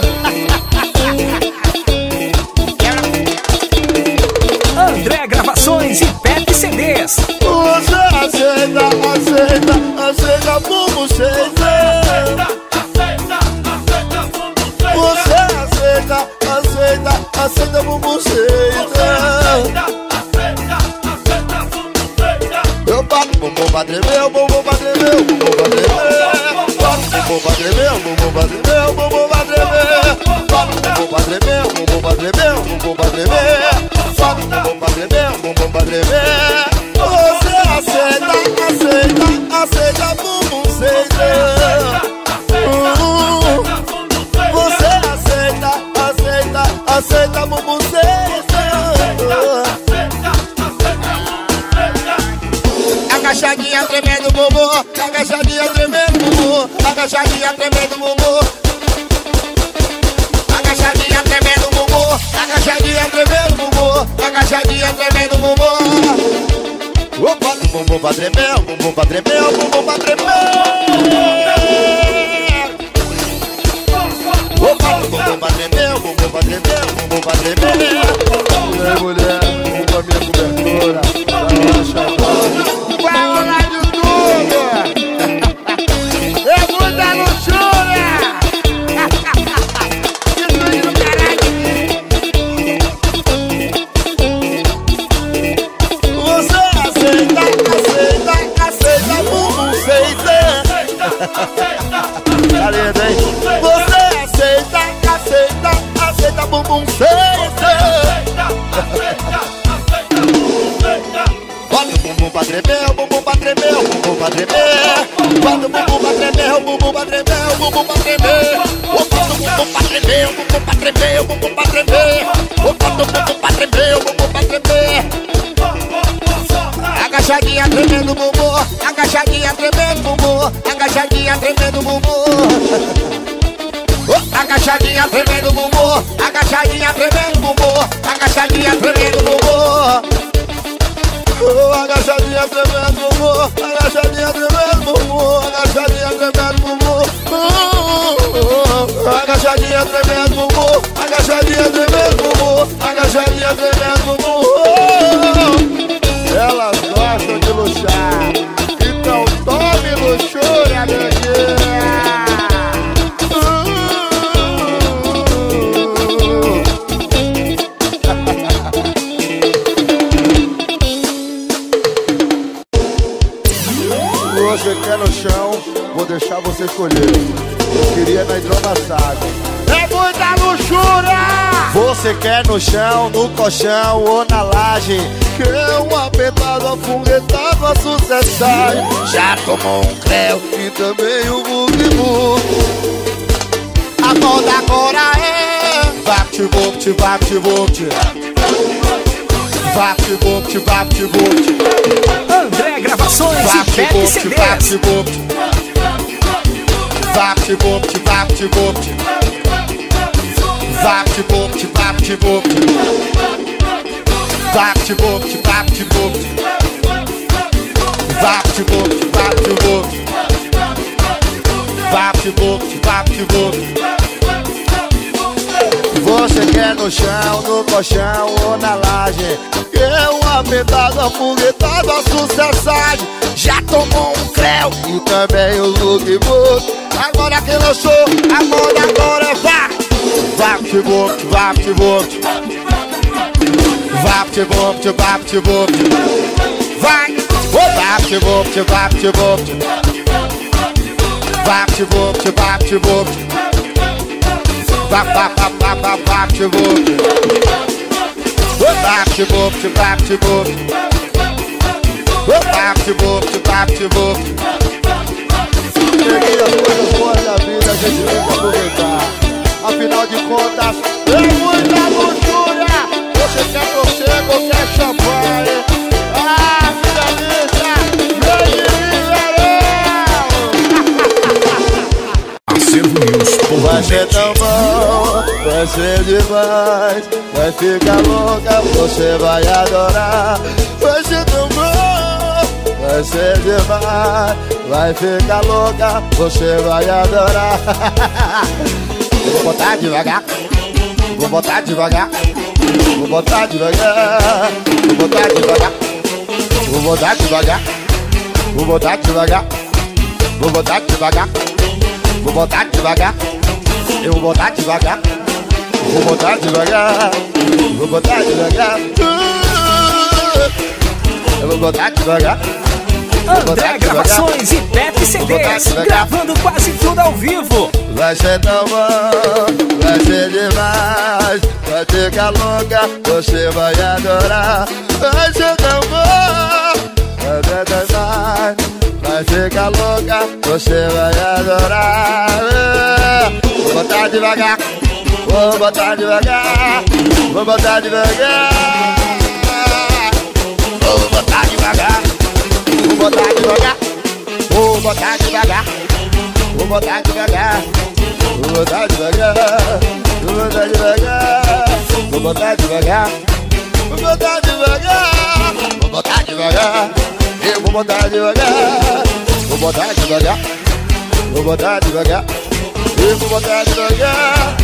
André Gravações e Pepe C Ds. Você aceita, aceita, aceita como aceita. Você aceita, aceita, aceita como aceita. Eu bato bumbum pra tremer, bumbum pra tremer, bumbum pra tremer. Bato bumbum pra tremer, bumbum pra tremer, bumbum pra tremer. Bato bumbum pra tremer, bumbum pra tremer, bumbum pra tremer. Bato bumbum pra tremer, bumbum pra tremer. Você aceita, aceita, aceita bumbum aceita. Você aceita, aceita, aceita bumbum aceita. Agachadinha tremendo bumbum, agachadinha tremendo bumbum, agachadinha tremendo bumbum. Agachadinha tremendo bumbum, agachadinha tremendo bumbum, agachadinha tremendo bumbum. Opa, bumbum pra tremer, bumbum pra tremer, bumbum pra tremer. Opa, bumbum pra tremer, bumbum pra tremer, bumbum pra tremer. Mulher, mulher, bumbum pra minha cobertura. Vai rolar de tudo! É muita luxúria! Destruindo o caralho! Você aceita, aceita, aceita, bumbum aceita. Tá lindo, hein? Você aceita, aceita, aceita, bumbum aceita. Bota o bumbum pra tremer, o bumbum pra tremer, o bumbum pra tremer. Bota o bumbum pra tremer, o bumbum pra tremer, o bumbum pra tremer. Bota o bumbum pra tremer, o bumbum pra tremer, o bumbum pra tremer. Bota o bumbum pra tremer, o bumbum pra tremer. Agachadinha tremendo bumbum, agachadinha tremendo bumbum, agachadinha tremendo bumbum. Agachadinha tremendo bumbum, agachadinha tremendo bumbum, agachadinha tremendo bumbum. Oh, agachadinha tremendo bumbum, agachadinha tremendo bumbum, agachadinha tremendo bumbum. Agachadinha tremendo bumbum, agachadinha tremendo bumbum, agachadinha tremendo bumbum. Elas gostam de luxar, então tome luxúria, neguinha. Você quer no chão, vou deixar você escolher. Eu queria na hidromassagem. É muita luxúria! Você quer no chão, no colchão ou na laje? Quer um apertado, afunguetado, a sucessagem? Já tomou um creu e também um bug-bug. A moda agora é Vapt-vupt, vapt-vupt, vapt-vupt, vapt-vupt. André Gravações e Pepe C Ds. Vapt-vupt, vapt-vupt, vapt-vupt, vapt-vupt, vapt-vupt, vapt-vupt, vapt-vupt, vapt-vupt, vapt-vupt, vapt-vupt, vapt-vupt. Você quer no chão, no colchão ou na laje? Quer um apertado, afoguetado, a sucessagem? Já tomou um creu e também o look-book. Agora que lançou, a moda agora é vá. Vapt-vupt, vapt-vupt, vapt-vupt, vapt-vupt. Vai! Vapt-vupt, vapt-vupt, vapt-vupt, vapt-vupt. Vapt-vupt, vapt-vupt, vapt-vupt, vapt-vupt, vapt-vupt, vapt-vupt. Peguei as coisas boas da vida, a gente tem que aproveitar. Afinal de contas, é muita luxúria. Você quer prosecco ou quer champanhe? Ah, que delícia! Vem de mim, vem ser tão bom, vai ser demais. Vai ficar louca, você vai adorar. Vai ser tão bom, vai ser demais. Vai ficar louca, você vai adorar. Eu vou botar devagar, vou botar devagar, vou botar devagar, vou botar devagar, vou botar devagar, vou botar devagar, vou botar devagar, vou botar devagar, eu vou botar devagar, vou botar devagar, vou botar devagar, eu vou botar devagar. André Gravações e Pepe C Ds, gravando quase tudo ao vivo. Vai ser tão bom, vai ser demais. Vai ficar louca, você vai adorar. Vai ser tão bom, vai ser demais. Vai ficar louca, você vai adorar. Vou botar devagar, vou botar devagar, vou botar devagar, vou botar devagar. Vou botar devagar, vou botar devagar, vou botar devagar, vou botar devagar, vou botar devagar, vou botar devagar, vou botar devagar, vou botar devagar, eu vou botar devagar, vou botar devagar, vou botar devagar, eu vou botar devagar.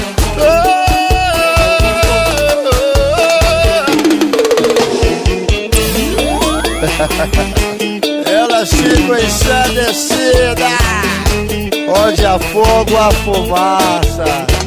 Elas ficam ensandecidas, onde há fogo, há fumaça.